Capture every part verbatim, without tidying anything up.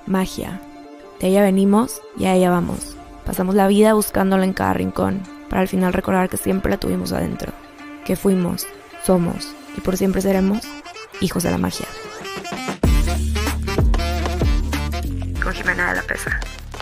magia. De ella venimos y a ella vamos. Pasamos la vida buscándola en cada rincón, para al final recordar que siempre la tuvimos adentro. Que fuimos, somos y por siempre seremos hijos de la magia. Con Jimena de la Pesa.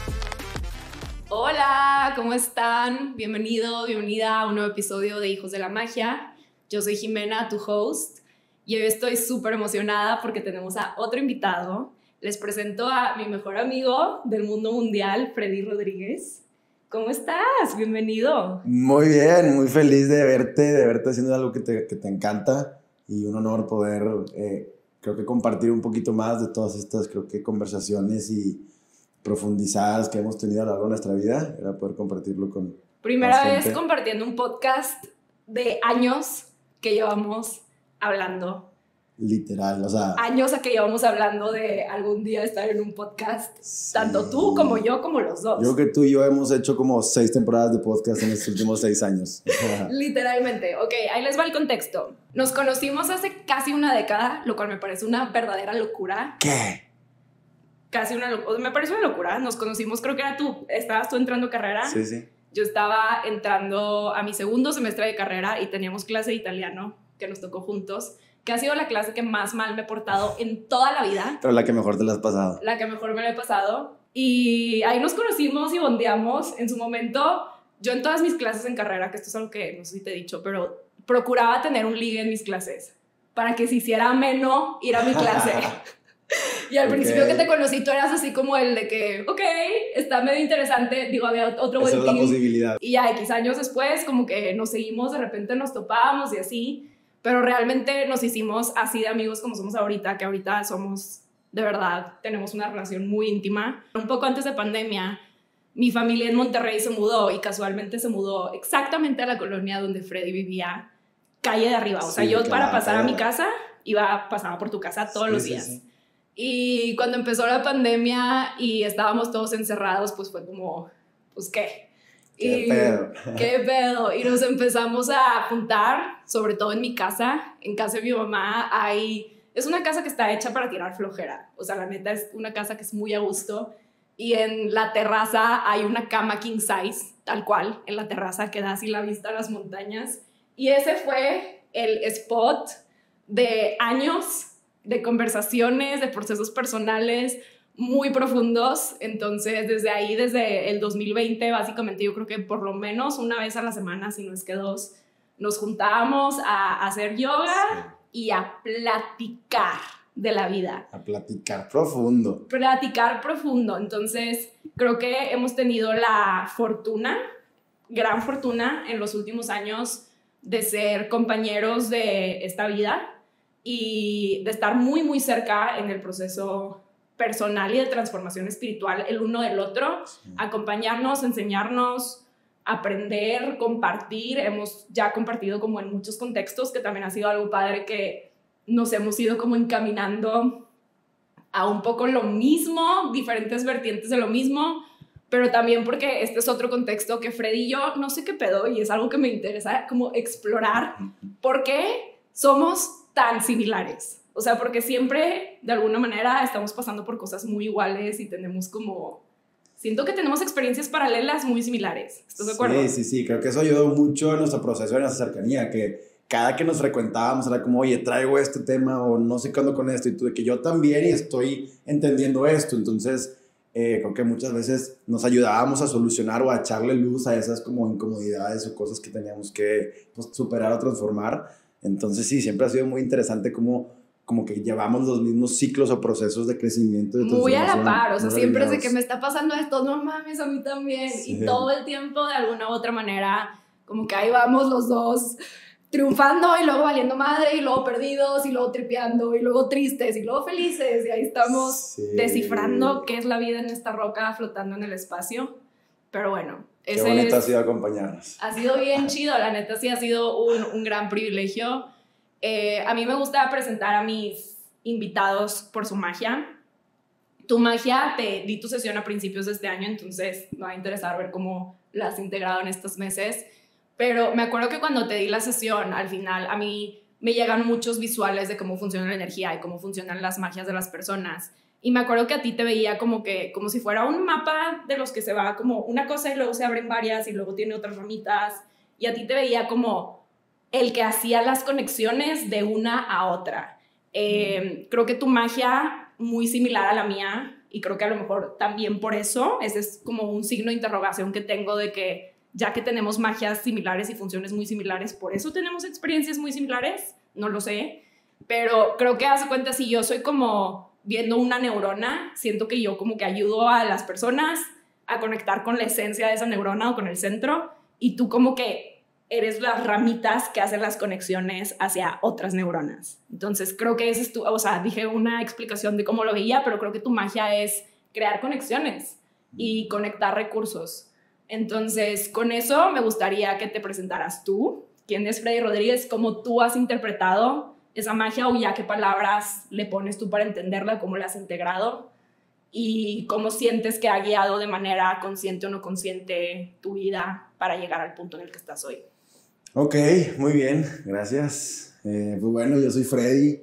Hola, ¿cómo están? Bienvenido, bienvenida a un nuevo episodio de Hijos de la Magia. Yo soy Jimena, tu host, y hoy estoy súper emocionada porque tenemos a otro invitado. Les presento a mi mejor amigo del mundo mundial, Freddy Rodríguez. ¿Cómo estás? Bienvenido. Muy bien, muy feliz de verte, de verte haciendo algo que te, que te encanta y un honor poder, eh, creo que compartir un poquito más de todas estas, creo que conversaciones y profundizadas que hemos tenido a lo largo de nuestra vida, era poder compartirlo con Primera vez compartiendo un podcast de años que llevamos hablando. Literal, o sea... Años a que llevamos hablando de algún día estar en un podcast, sí. Tanto tú como yo, como los dos. Yo creo que tú y yo hemos hecho como seis temporadas de podcast en estos últimos seis años. Literalmente. Ok, ahí les va el contexto. Nos conocimos hace casi una década, lo cual me parece una verdadera locura. ¿Qué? Casi una locura. Me parece una locura. Nos conocimos, creo que era tú. ¿Estabas tú entrando a carrera? Sí, sí. Yo estaba entrando a mi segundo semestre de carrera y teníamos clase de italiano que nos tocó juntos, que ha sido la clase que más mal me he portado en toda la vida. Pero la que mejor te la has pasado. La que mejor me la he pasado. Y ahí nos conocimos y bondeamos. En su momento, yo en todas mis clases en carrera, que esto es algo que no sé si te he dicho, pero procuraba tener un ligue en mis clases para que se hiciera ameno ir a mi clase. Y al okay. principio que te conocí, tú eras así como el de que, ok, está medio interesante. Digo, había otro buen team. Esa es la posibilidad. Y ya X años después, como que nos seguimos, de repente nos topábamos y así. Pero realmente nos hicimos así de amigos como somos ahorita, que ahorita somos, de verdad, tenemos una relación muy íntima. Un poco antes de pandemia, mi familia en Monterrey se mudó y casualmente se mudó exactamente a la colonia donde Freddy vivía, calle de arriba. O sea, sí, yo claro, para pasar claro. a mi casa, iba, pasaba por tu casa todos sí, los días. Sí, sí. Y cuando empezó la pandemia y estábamos todos encerrados, pues fue como, pues, ¿qué? ¿Qué y, pedo? ¿Qué pedo? Y nos empezamos a juntar, sobre todo en mi casa. En casa de mi mamá hay... Es una casa que está hecha para tirar flojera. O sea, la neta es una casa que es muy a gusto. Y en la terraza hay una cama king size, tal cual. En la terraza que da así la vista a las montañas. Y ese fue el spot de años de conversaciones, de procesos personales muy profundos. Entonces desde ahí, desde el dos mil veinte, básicamente yo creo que por lo menos una vez a la semana, si no es que dos, nos juntábamos a hacer yoga sí. y a platicar de la vida. A platicar profundo. Platicar profundo. Entonces creo que hemos tenido la fortuna, gran fortuna en los últimos años de ser compañeros de esta vida y de estar muy muy cerca en el proceso personal y de transformación espiritual el uno del otro, sí. acompañarnos, enseñarnos, aprender, compartir. Hemos ya compartido como en muchos contextos, que también ha sido algo padre, que nos hemos ido como encaminando a un poco lo mismo, diferentes vertientes de lo mismo, pero también porque este es otro contexto que Freddy y yo no sé qué pedo, y es algo que me interesa como explorar, por qué somos tan similares. O sea, porque siempre, de alguna manera, estamos pasando por cosas muy iguales y tenemos como... Siento que tenemos experiencias paralelas muy similares. ¿Estás de acuerdo? Sí, sí, sí. Creo que eso ayudó mucho en nuestro proceso, en nuestra cercanía, que cada que nos frecuentábamos era como, oye, traigo este tema o no sé qué ando con esto, y tú de que yo también y estoy entendiendo esto. Entonces, eh, creo que muchas veces nos ayudábamos a solucionar o a echarle luz a esas como incomodidades o cosas que teníamos que pues, superar o transformar. Entonces, sí, siempre ha sido muy interesante cómo... como que llevamos los mismos ciclos o procesos de crecimiento. De muy a la par, o sea, siempre es de que me está pasando esto, no mames, a mí también. Sí. Y todo el tiempo, de alguna u otra manera, como que ahí vamos los dos triunfando y luego valiendo madre y luego perdidos y luego tripeando y luego tristes y luego felices. Y ahí estamos sí. descifrando qué es la vida en esta roca flotando en el espacio. Pero bueno, ese qué bonito es, ha sido acompañarnos. Ha sido bien chido, la neta sí ha sido un, un gran privilegio. Eh, a mí me gusta presentar a mis invitados por su magia. Tu magia, te di tu sesión a principios de este año, entonces me va a interesar ver cómo la has integrado en estos meses. Pero me acuerdo que cuando te di la sesión, al final a mí me llegan muchos visuales de cómo funciona la energía y cómo funcionan las magias de las personas. Y me acuerdo que a ti te veía como que, como si fuera un mapa de los que se va como una cosa y luego se abren varias y luego tiene otras ramitas. Y a ti te veía como el que hacía las conexiones de una a otra. Eh, creo que tu magia, muy similar a la mía, y creo que a lo mejor también por eso, ese es como un signo de interrogación que tengo de que ya que tenemos magias similares y funciones muy similares, por eso tenemos experiencias muy similares, no lo sé. Pero creo que hace cuenta, si yo soy como viendo una neurona, siento que yo como que ayudo a las personas a conectar con la esencia de esa neurona o con el centro, y tú como que eres las ramitas que hacen las conexiones hacia otras neuronas. Entonces creo que ese es tu, o sea, dije una explicación de cómo lo veía, pero creo que tu magia es crear conexiones y conectar recursos. Entonces con eso me gustaría que te presentaras tú, quién es Freddy Rodríguez, cómo tú has interpretado esa magia, o ya qué palabras le pones tú para entenderla, cómo la has integrado y cómo sientes que ha guiado de manera consciente o no consciente tu vida para llegar al punto en el que estás hoy. Ok, muy bien, gracias. Eh, pues bueno, yo soy Freddy,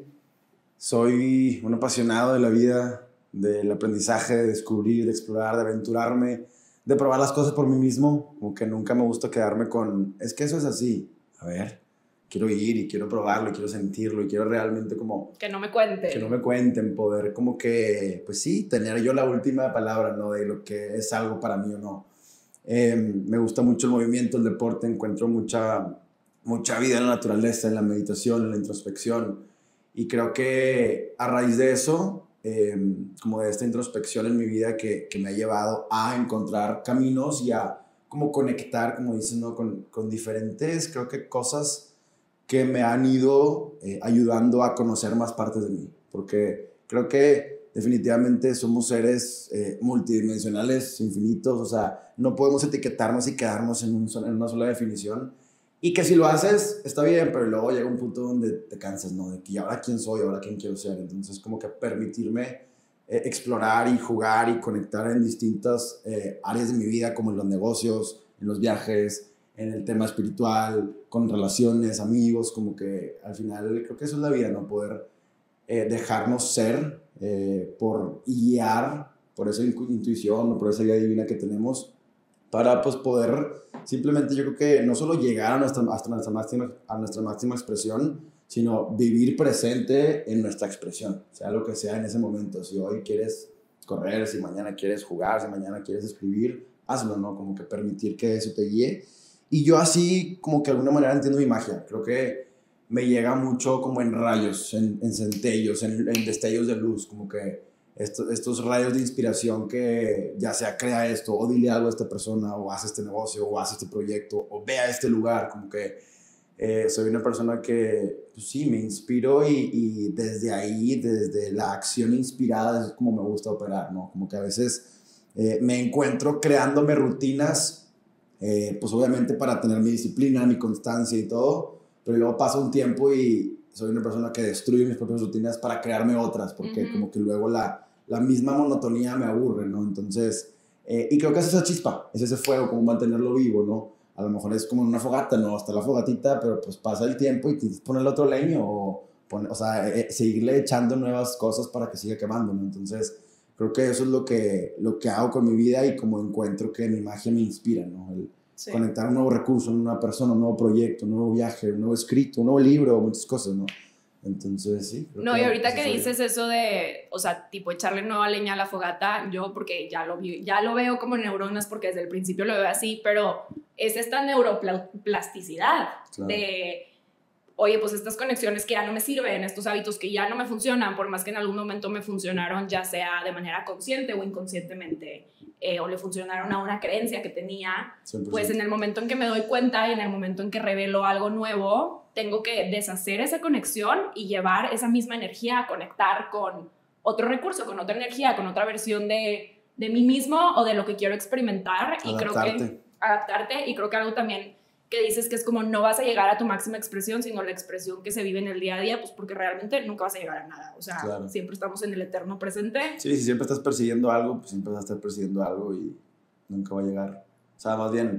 soy un apasionado de la vida, del aprendizaje, de descubrir, de explorar, de aventurarme, de probar las cosas por mí mismo, como que nunca me gusta quedarme con, es que eso es así, a ver, quiero ir y quiero probarlo y quiero sentirlo y quiero realmente como... Que no me cuenten. Que no me cuenten, poder como que, pues sí, tener yo la última palabra, ¿no? De lo que es algo para mí o no. Eh, me gusta mucho el movimiento, el deporte, encuentro mucha, mucha vida en la naturaleza, en la meditación, en la introspección. Y creo que a raíz de eso, eh, como de esta introspección en mi vida que, que me ha llevado a encontrar caminos y a como conectar, como dicen, ¿no? Con, con diferentes, creo que cosas que me han ido eh, ayudando a conocer más partes de mí, porque creo que definitivamente somos seres eh, multidimensionales, infinitos, o sea, no podemos etiquetarnos y quedarnos en, un, en una sola definición, y que si lo haces está bien, pero luego llega un punto donde te cansas, ¿no? De que ahora quién soy, ahora quién quiero ser. Entonces como que permitirme eh, explorar y jugar y conectar en distintas eh, áreas de mi vida, como en los negocios, en los viajes, en el tema espiritual, con relaciones, amigos, como que al final creo que eso es la vida, ¿no? Poder eh, dejarnos ser eh, por y guiar por esa intuición o por esa guía divina que tenemos para pues poder simplemente, yo creo que no solo llegar a nuestra, hasta nuestra, máxima, a nuestra máxima expresión, sino vivir presente en nuestra expresión, sea lo que sea en ese momento. Si hoy quieres correr, si mañana quieres jugar, si mañana quieres escribir, hazlo, ¿no? Como que permitir que eso te guíe. Y yo así como que de alguna manera entiendo mi magia. Creo que me llega mucho como en rayos, en, en centellos, en, en destellos de luz, como que estos, estos rayos de inspiración que ya sea crea esto, o dile algo a esta persona, o haz este negocio, o haz este proyecto, o ve a este lugar. Como que eh, soy una persona que, pues sí, me inspiro y, y desde ahí, desde la acción inspirada, es como me gusta operar, ¿no? Como que a veces eh, me encuentro creándome rutinas, Eh, pues obviamente para tener mi disciplina, mi constancia y todo, pero luego pasa un tiempo y soy una persona que destruye mis propias rutinas para crearme otras, porque uh-huh. como que luego la, la misma monotonía me aburre, ¿no? Entonces, eh, y creo que es esa chispa, es ese fuego, como mantenerlo vivo, ¿no? A lo mejor es como una fogata, ¿no? Hasta la fogatita, pero pues pasa el tiempo y tienes que ponerle otro leño o, pone, o sea, eh, seguirle echando nuevas cosas para que siga quemando, ¿no? Entonces, creo que eso es lo que, lo que hago con mi vida y como encuentro que mi magia me inspira, ¿no? El sí. conectar un nuevo recurso, una persona, un nuevo proyecto, un nuevo viaje, un nuevo escrito, un nuevo libro, muchas cosas, ¿no? Entonces, sí. No, y ahorita que dices eso de, o sea, tipo echarle nueva leña a la fogata, yo porque ya lo, vi, ya lo veo como neuronas porque desde el principio lo veo así, pero es esta neuroplasticidad claro. de... oye, pues estas conexiones que ya no me sirven, estos hábitos que ya no me funcionan, por más que en algún momento me funcionaron, ya sea de manera consciente o inconscientemente, eh, o le funcionaron a una creencia que tenía, cien por ciento. Pues en el momento en que me doy cuenta y en el momento en que revelo algo nuevo, tengo que deshacer esa conexión y llevar esa misma energía a conectar con otro recurso, con otra energía, con otra versión de, de mí mismo o de lo que quiero experimentar. Y adaptarte. creo que adaptarte, y creo que algo también que dices que es como no vas a llegar a tu máxima expresión, sino la expresión que se vive en el día a día, pues porque realmente nunca vas a llegar a nada. O sea, claro. siempre estamos en el eterno presente. Sí, si siempre estás persiguiendo algo, pues siempre vas a estar persiguiendo algo y nunca va a llegar. O sea, más bien,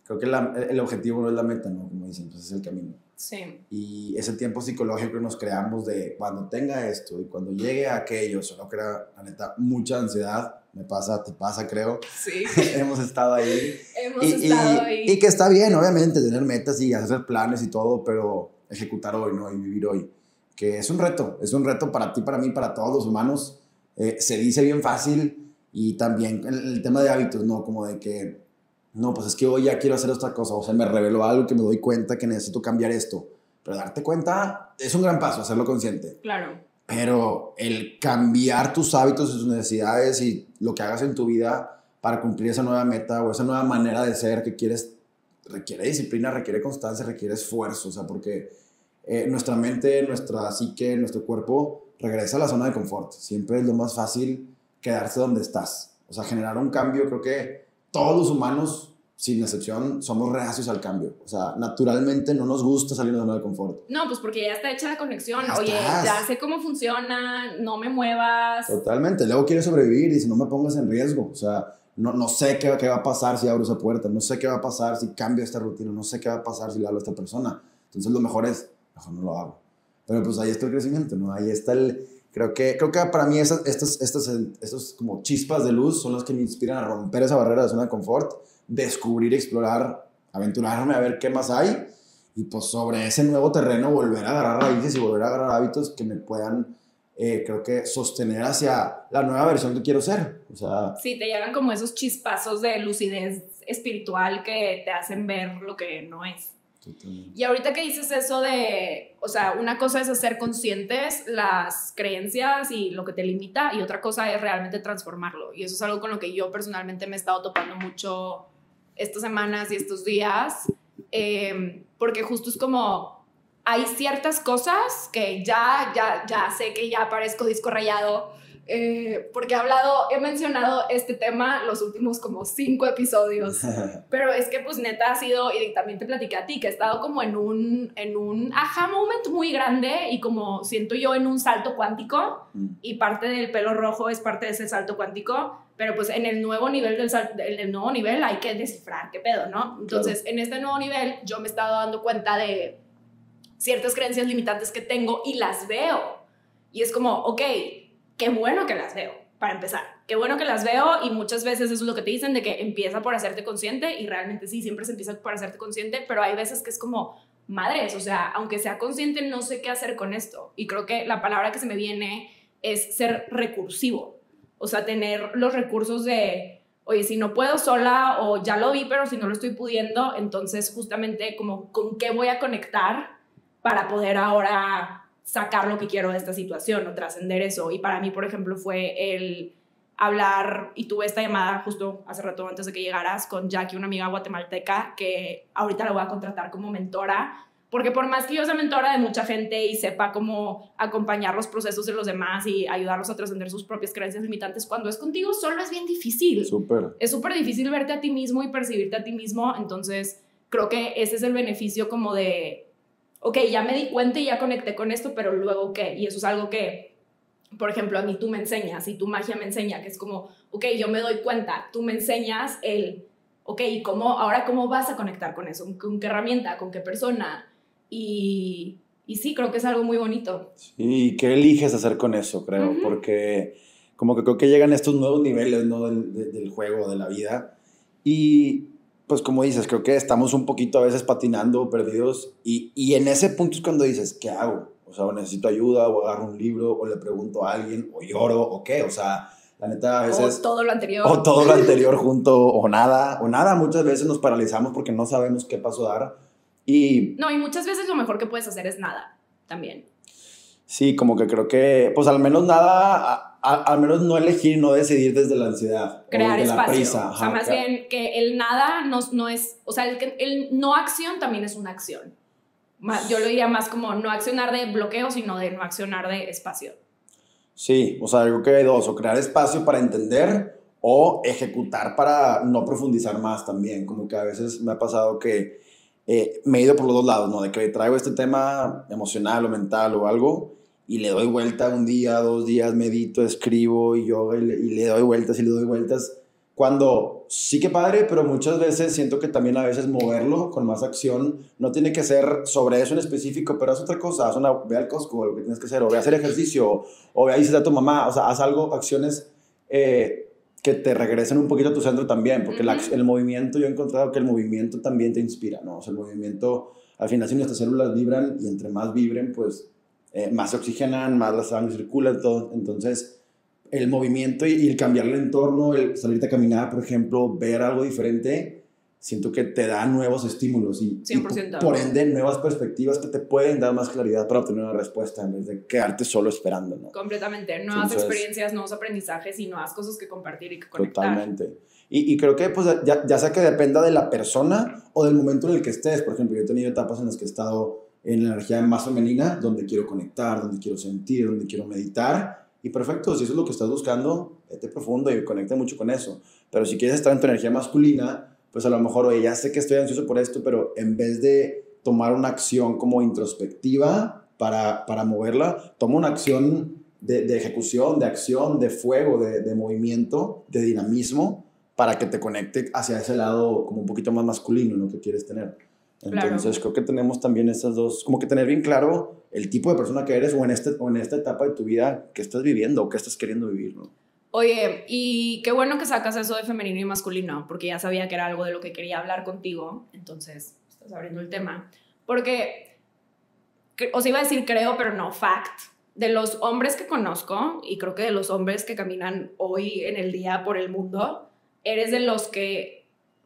creo que la, el objetivo no es la meta, ¿no? Como dicen, pues es el camino. Sí. Y ese tiempo psicológico que nos creamos de cuando tenga esto y cuando llegue a aquello, solo crea, la neta, mucha ansiedad. Me pasa, te pasa, creo. Sí. Hemos estado ahí. Hemos y, estado y, ahí. Y que está bien, obviamente, tener metas y hacer planes y todo, pero ejecutar hoy, ¿no? Y vivir hoy. Que es un reto, es un reto para ti, para mí, para todos los humanos. Eh, se dice bien fácil y también el, el tema de hábitos, ¿no? Como de que, no, pues es que hoy ya quiero hacer otra cosa, o sea, me reveló algo que me doy cuenta que necesito cambiar esto. Pero darte cuenta es un gran paso, hacerlo consciente. Claro. Pero el cambiar tus hábitos y tus necesidades y lo que hagas en tu vida para cumplir esa nueva meta o esa nueva manera de ser que quieres, requiere disciplina, requiere constancia, requiere esfuerzo, o sea, porque eh, nuestra mente, nuestra psique, nuestro cuerpo regresa a la zona de confort. Siempre es lo más fácil quedarse donde estás. O sea, generar un cambio, creo que todos los humanos, sin excepción, somos reacios al cambio. O sea, naturalmente no nos gusta salir de la zona de confort. No, pues porque ya está hecha la conexión. Ya Oye, estás. ya sé cómo funciona, no me muevas. Totalmente. Luego quieres sobrevivir y si no me pongas en riesgo. O sea, no, no sé qué, qué va a pasar si abro esa puerta. No sé qué va a pasar si cambio esta rutina. No sé qué va a pasar si le hablo a esta persona. Entonces lo mejor es, mejor no lo hago. Pero pues ahí está el crecimiento, ¿no? Ahí está el... Creo que, creo que para mí esas, estas, estas, estos como chispas de luz son las que me inspiran a romper esa barrera de zona de confort, descubrir, explorar, aventurarme a ver qué más hay y pues sobre ese nuevo terreno volver a agarrar raíces y volver a agarrar hábitos que me puedan, eh, creo que, sostener hacia la nueva versión que quiero ser. O sea, Sí, te llegan como esos chispazos de lucidez espiritual que te hacen ver lo que no es. totalmente. Y ahorita que dices eso de, o sea, una cosa es hacer conscientes las creencias y lo que te limita y otra cosa es realmente transformarlo. Y eso es algo con lo que yo personalmente me he estado topando mucho estas semanas y estos días, eh, porque justo es como, hay ciertas cosas que ya, ya, ya sé que ya parezco disco rayado, eh, porque he hablado, he mencionado este tema los últimos como cinco episodios, pero es que pues neta ha sido, y también te platiqué a ti, que he estado como en un, en un aha moment muy grande y como siento yo en un salto cuántico, Mm. y parte del pelo rojo es parte de ese salto cuántico, pero pues en el nuevo nivel del sal, en el nuevo nivel hay que descifrar qué pedo, ¿no? Entonces, claro, en este nuevo nivel yo me he estado dando cuenta de ciertas creencias limitantes que tengo y las veo, y es como, ok, qué bueno que las veo, para empezar. Qué bueno que las veo y muchas veces eso es lo que te dicen, de que empieza por hacerte consciente y realmente sí, siempre se empieza por hacerte consciente, pero hay veces que es como, madres, o sea, aunque sea consciente, no sé qué hacer con esto. Y creo que la palabra que se me viene es ser recursivo. O sea, tener los recursos de, oye, si no puedo sola o ya lo vi, pero si no lo estoy pudiendo, entonces justamente como con qué voy a conectar para poder ahora sacar lo que quiero de esta situación o trascender eso. Y para mí, por ejemplo, fue el hablar, y tuve esta llamada justo hace rato antes de que llegaras con Jackie, una amiga guatemalteca que ahorita la voy a contratar como mentora, porque por más que yo sea mentora de mucha gente y sepa cómo acompañar los procesos de los demás y ayudarlos a trascender sus propias creencias limitantes, cuando es contigo solo es bien difícil. Súper. Es súper difícil verte a ti mismo y percibirte a ti mismo, entonces creo que ese es el beneficio como de, ok, ya me di cuenta y ya conecté con esto, pero luego ¿qué? Y eso es algo que, por ejemplo, a mí tú me enseñas y tu magia me enseña, que es como, ok, yo me doy cuenta, tú me enseñas el, ok, ¿y cómo, ahora cómo vas a conectar con eso? ¿Con qué herramienta? ¿Con qué persona? Y, y sí, creo que es algo muy bonito. ¿Y qué eliges hacer con eso, creo? Uh-huh. Porque como que creo que llegan estos nuevos niveles, ¿no? del, de, del juego, de la vida. Y pues como dices, creo que estamos un poquito a veces patinando, perdidos. Y, y en ese punto es cuando dices, ¿qué hago? O sea, o necesito ayuda, o agarro un libro, o le pregunto a alguien, o lloro, o qué. O sea, la neta a veces... O todo lo anterior. O todo lo anterior junto, o nada, o nada. Muchas veces nos paralizamos porque no sabemos qué paso dar. Y... No, y muchas veces lo mejor que puedes hacer es nada, también. Sí, como que creo que, pues al menos nada, a, a, al menos no elegir, no decidir desde la ansiedad. Crear o desde espacio. La prisa. O sea, Ajá, más claro. bien que el nada no, no es, o sea, el, el no acción también es una acción. Yo lo diría más como no accionar de bloqueo, sino de no accionar de espacio. Sí, o sea, algo que hay dos, o crear espacio para entender o ejecutar para no profundizar más también. Como que a veces me ha pasado que eh, me he ido por los dos lados, ¿no? De que traigo este tema emocional o mental o algo y le doy vuelta un día, dos días, medito, escribo y yoga y le, y le doy vueltas y le doy vueltas, Cuando sí que padre, pero muchas veces siento que también a veces moverlo con más acción no tiene que ser sobre eso en específico, pero haz otra cosa, haz una, ve al Costco, lo que tienes que hacer, o ve a hacer ejercicio, o ve a visitar a tu mamá, o sea, haz algo, acciones eh, que te regresen un poquito a tu centro también, porque uh-huh. la, el movimiento, yo he encontrado que el movimiento también te inspira, ¿no? O sea, el movimiento, al final si nuestras células vibran, y entre más vibren, pues eh, más se oxigenan, más la sangre circula, todo, entonces el movimiento y el cambiar el entorno, el salirte a caminar, por ejemplo, ver algo diferente, siento que te da nuevos estímulos y, cien por ciento. y por ende nuevas perspectivas que te pueden dar más claridad para obtener una respuesta en vez de quedarte solo esperando, ¿no? Completamente, nuevas Entonces, experiencias, nuevos aprendizajes y nuevas cosas que compartir y que conectar. Totalmente. Y, y creo que pues ya, ya sea que dependa de la persona o del momento en el que estés. Por ejemplo, yo he tenido etapas en las que he estado en la energía más femenina, donde quiero conectar, donde quiero sentir, donde quiero meditar. Y perfecto, si eso es lo que estás buscando, vete profundo y conecta mucho con eso. Pero si quieres estar en tu energía masculina, pues a lo mejor, oye, ya sé que estoy ansioso por esto, pero en vez de tomar una acción como introspectiva para, para moverla, toma una acción de, de ejecución, de acción, de fuego, de, de movimiento, de dinamismo, para que te conecte hacia ese lado como un poquito más masculino, ¿no? Que quieres tener. Entonces, claro. Creo que tenemos también esas dos, como que tener bien claro el tipo de persona que eres o en, este, o en esta etapa de tu vida que estás viviendo o que estás queriendo vivir, ¿no? Oye, y qué bueno que sacas eso de femenino y masculino, porque ya sabía que era algo de lo que quería hablar contigo, entonces estás abriendo el tema. Porque, os iba a decir creo, pero no, fact, de los hombres que conozco, y creo que de los hombres que caminan hoy en el día por el mundo, eres de los que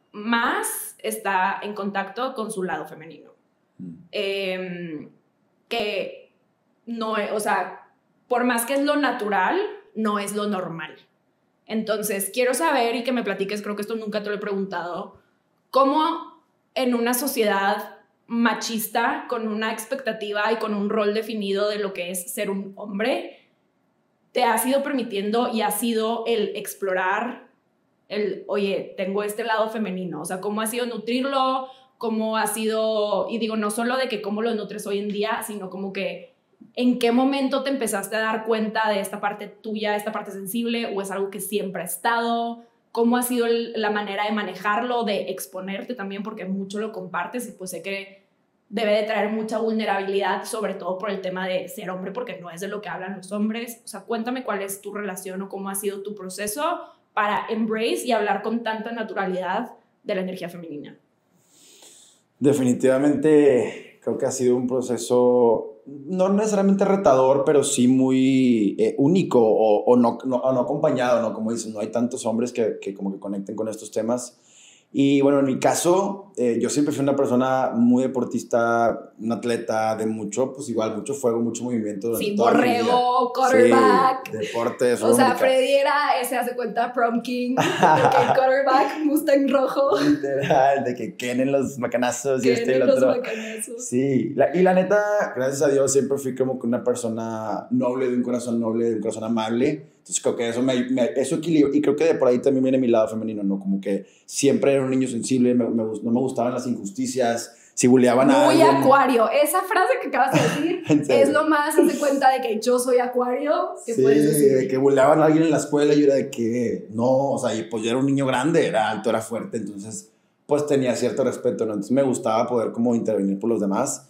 más está en contacto con su lado femenino. Mm. Eh, que no, o sea, por más que es lo natural, no es lo normal. Entonces, quiero saber y que me platiques, creo que esto nunca te lo he preguntado, ¿cómo en una sociedad machista, con una expectativa y con un rol definido de lo que es ser un hombre, te has ido permitiendo y ha sido el explorar el, oye, tengo este lado femenino? O sea, ¿cómo ha sido nutrirlo? ¿Cómo ha sido? Y digo, no solo de que cómo lo nutres hoy en día, sino como que ¿en qué momento te empezaste a dar cuenta de esta parte tuya, esta parte sensible, o es algo que siempre ha estado? ¿Cómo ha sido el, la manera de manejarlo, de exponerte también? Porque mucho lo compartes y pues sé que debe de traer mucha vulnerabilidad, sobre todo por el tema de ser hombre, porque no es de lo que hablan los hombres. O sea, cuéntame cuál es tu relación o cómo ha sido tu proceso para embrace y hablar con tanta naturalidad de la energía femenina. Definitivamente creo que ha sido un proceso no necesariamente retador, pero sí muy eh, único o, o, no, no, o no acompañado, ¿no? Como dicen, no hay tantos hombres que, que como que conecten con estos temas. Y bueno, en mi caso, eh, yo siempre fui una persona muy deportista, un atleta de mucho, pues igual, mucho fuego, mucho movimiento. Sí, borrego, quarterback. Sí, deportes. O sea, Freddy era, ese hace cuenta, prom king, de que quarterback, Mustang rojo. Literal, de que Ken en los macanazos y Ken este y en el los otro. macanazos. Sí, la, y la neta, gracias a Dios, siempre fui como que una persona noble, de un corazón noble, de un corazón amable. Entonces creo que eso me, me eso equilibra, y creo que de por ahí también viene mi lado femenino, ¿no? Como que siempre era un niño sensible, me, me, no me gustaban las injusticias, si buleaban a alguien. Muy acuario, esa frase que acabas de decir es lo más, haz de cuenta de que yo soy acuario, que sí, puedes decir. De que buleaban a alguien en la escuela y yo era de que, no, o sea, y pues yo era un niño grande, era alto, era fuerte, entonces pues tenía cierto respeto, ¿no? Entonces me gustaba poder como intervenir por los demás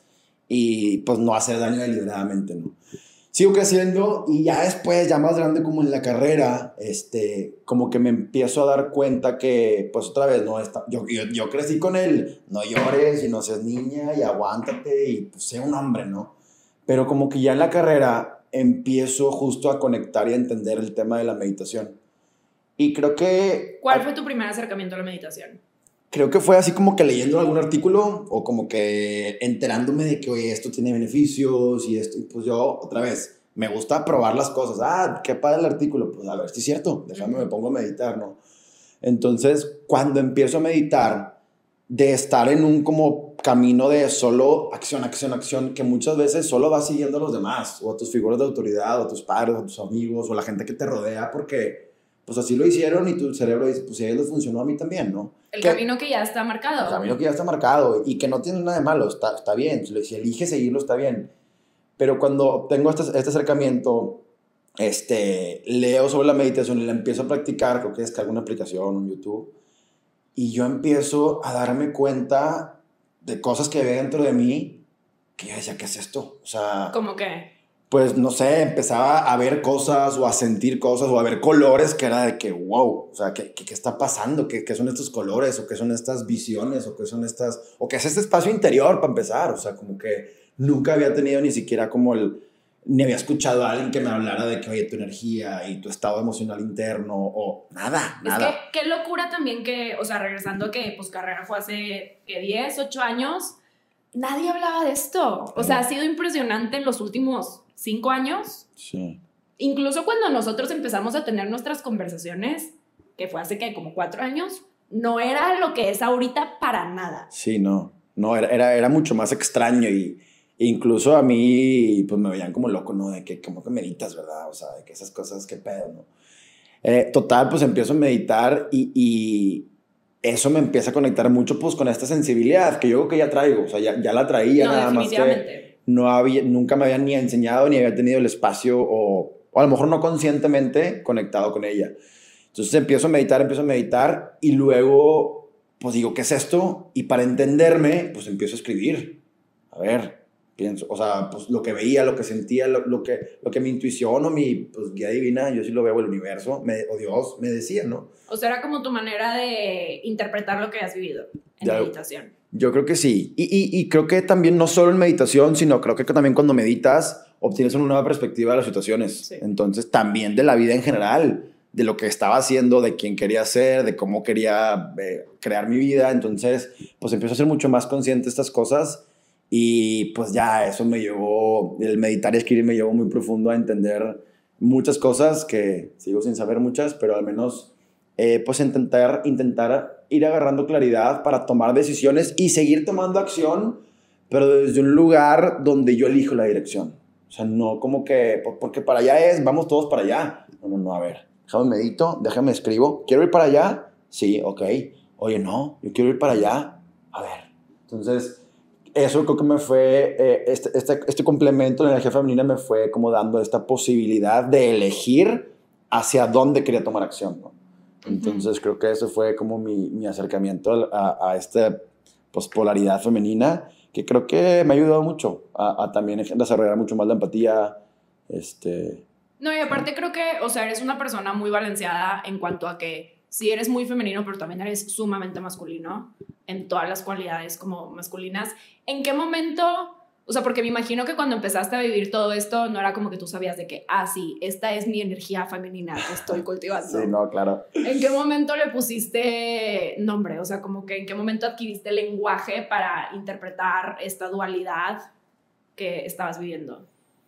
y pues no hacer daño deliberadamente, ¿no? Sigo creciendo y ya después, ya más grande como en la carrera, este, como que me empiezo a dar cuenta que, pues otra vez, no está, yo, yo, yo crecí con él, no llores y no seas niña y aguántate y pues sé un hombre, ¿no? Pero como que ya en la carrera empiezo justo a conectar y a entender el tema de la meditación. Y creo que... ¿Cuál fue tu primer acercamiento a la meditación? Creo que fue así como que leyendo algún artículo o como que enterándome de que, oye, esto tiene beneficios y esto, y pues yo, otra vez, me gusta probar las cosas. Ah, qué padre el artículo. Pues a ver si es cierto, déjame, me pongo a meditar, ¿no? Entonces, cuando empiezo a meditar, de estar en un como camino de solo acción, acción, acción, que muchas veces solo vas siguiendo a los demás, o a tus figuras de autoridad, o a tus padres, o a tus amigos, o a la gente que te rodea, porque... pues así lo hicieron y tu cerebro dice, pues si a ellos les funcionó, a mí también, ¿no? El que, camino que ya está marcado. El camino que ya está marcado y que no tiene nada de malo, está, está bien, si elige seguirlo está bien. Pero cuando tengo este, este acercamiento, este, leo sobre la meditación y la empiezo a practicar, creo que descargo una aplicación, un YouTube, y yo empiezo a darme cuenta de cosas que había dentro de mí, que yo decía, ¿qué es esto? O sea... ¿Cómo qué? Pues, no sé, empezaba a ver cosas o a sentir cosas o a ver colores que era de que, wow, o sea, ¿qué, qué, qué está pasando? ¿Qué, ¿Qué son estos colores? ¿O qué son estas visiones? ¿O qué son estas...? ¿O qué es este espacio interior para empezar? O sea, como que nunca había tenido ni siquiera como el... Ni había escuchado a alguien que me hablara de que, oye, tu energía y tu estado emocional interno o nada, nada. Es que qué locura también que, o sea, regresando a que pues carrera fue hace ¿qué? diez, ocho años, nadie hablaba de esto. O sea, ha sido impresionante en los últimos cinco años. Sí. Incluso cuando nosotros empezamos a tener nuestras conversaciones, que fue hace que como cuatro años, no era lo que es ahorita para nada. Sí, no. No, era, era, era mucho más extraño y... Incluso a mí, pues me veían como loco, ¿no? De que, como que meditas, ¿verdad? O sea, de que esas cosas, qué pedo, ¿no? Eh, total, pues empiezo a meditar y, y eso me empieza a conectar mucho, pues, con esta sensibilidad que yo creo que ya traigo. O sea, ya, ya la traía, no, nada más que no había, nunca me habían ni enseñado ni había tenido el espacio o, o a lo mejor no conscientemente conectado con ella. Entonces empiezo a meditar, empiezo a meditar y luego, pues digo, ¿qué es esto? Y para entenderme, pues empiezo a escribir. A ver... Pienso, o sea, pues lo que veía, lo que sentía, lo, lo, que, lo que mi intuición o mi pues, guía divina, yo sí lo veo, el universo, me, o Dios, me decía, ¿no? O sea, era como tu manera de interpretar lo que has vivido en ya, meditación. Yo creo que sí. Y, y, y creo que también no solo en meditación, sino creo que también cuando meditas obtienes una nueva perspectiva de las situaciones. Sí. Entonces, también de la vida en general, de lo que estaba haciendo, de quién quería ser, de cómo quería eh, crear mi vida. Entonces, pues empiezo a ser mucho más consciente de estas cosas. Y pues ya eso me llevó, el meditar y escribir me llevó muy profundo a entender muchas cosas que sigo sin saber muchas, pero al menos eh, pues intentar, intentar ir agarrando claridad para tomar decisiones y seguir tomando acción, pero desde un lugar donde yo elijo la dirección. O sea, no como que, porque para allá es, vamos todos para allá. No, no, no, a ver, déjame medito, déjame escribo. ¿Quiero ir para allá? Sí, ok. Oye, no, yo quiero ir para allá. A ver, entonces... Eso creo que me fue, eh, este, este, este complemento de la energía femenina me fue como dando esta posibilidad de elegir hacia dónde quería tomar acción, ¿no? Entonces uh-huh. creo que eso fue como mi, mi acercamiento a, a esta pues, polaridad femenina, que creo que me ha ayudado mucho a, a también desarrollar mucho más la empatía. Este, no, y aparte ¿sí? creo que, o sea, eres una persona muy balanceada en cuanto a que sí eres muy femenino, pero también eres sumamente masculino en todas las cualidades como masculinas. ¿En qué momento? O sea, porque me imagino que cuando empezaste a vivir todo esto, no era como que tú sabías de que, ah, sí, esta es mi energía femenina que estoy cultivando. Sí, no, claro. ¿En qué momento le pusiste nombre? O sea, como que en qué momento adquiriste lenguaje para interpretar esta dualidad que estabas viviendo.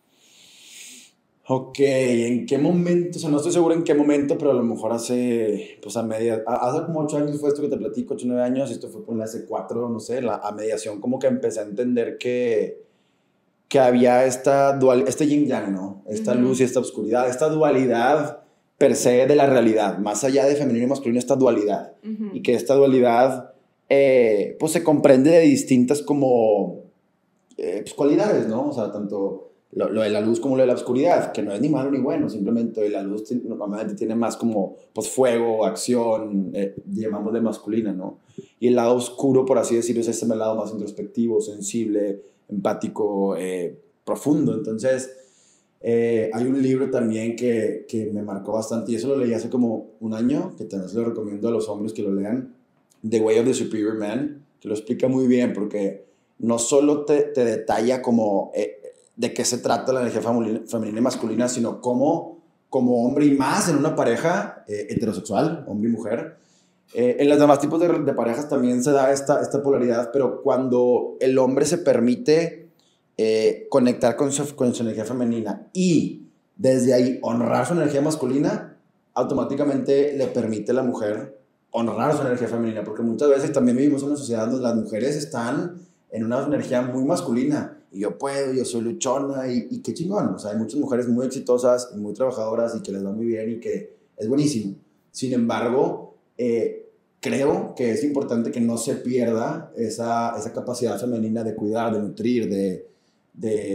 Ok, ¿en qué momento? O sea, no estoy seguro en qué momento, pero a lo mejor hace, pues a media, hace como ocho años fue esto que te platico, ocho, nueve años, esto fue por hace cuatro, no sé, la, a mediación como que empecé a entender que, que había esta dual, este yin yang, ¿no? Esta uh-huh. luz y esta oscuridad, esta dualidad per se de la realidad, más allá de femenino y masculino, esta dualidad. Uh-huh. Y que esta dualidad, eh, pues se comprende de distintas como, eh, pues cualidades, ¿no? O sea, tanto... Lo, lo de la luz como lo de la oscuridad, que no es ni malo ni bueno, simplemente la luz normalmente tiene más como pues, fuego, acción, eh, llamamos de masculina, ¿no? Y el lado oscuro, por así decirlo, es este lado más introspectivo, sensible, empático, eh, profundo. Entonces, eh, hay un libro también que, que me marcó bastante, y eso lo leí hace como un año, que también se lo recomiendo a los hombres que lo lean, The Way of the Superior Man, que lo explica muy bien, porque no solo te, te detalla como... Eh, de qué se trata la energía femenina y masculina, sino cómo, como hombre y más en una pareja eh, heterosexual, hombre y mujer. Eh, en los demás tipos de, de parejas también se da esta, esta polaridad, pero cuando el hombre se permite eh, conectar con su, con su energía femenina y desde ahí honrar su energía masculina, automáticamente le permite a la mujer honrar su energía femenina, porque muchas veces también vivimos en una sociedad donde las mujeres están en una energía muy masculina, y yo puedo, yo soy luchona, y, y qué chingón. O sea, hay muchas mujeres muy exitosas y muy trabajadoras y que les va muy bien y que es buenísimo. Sin embargo, eh, creo que es importante que no se pierda esa, esa capacidad femenina de cuidar, de nutrir, de, de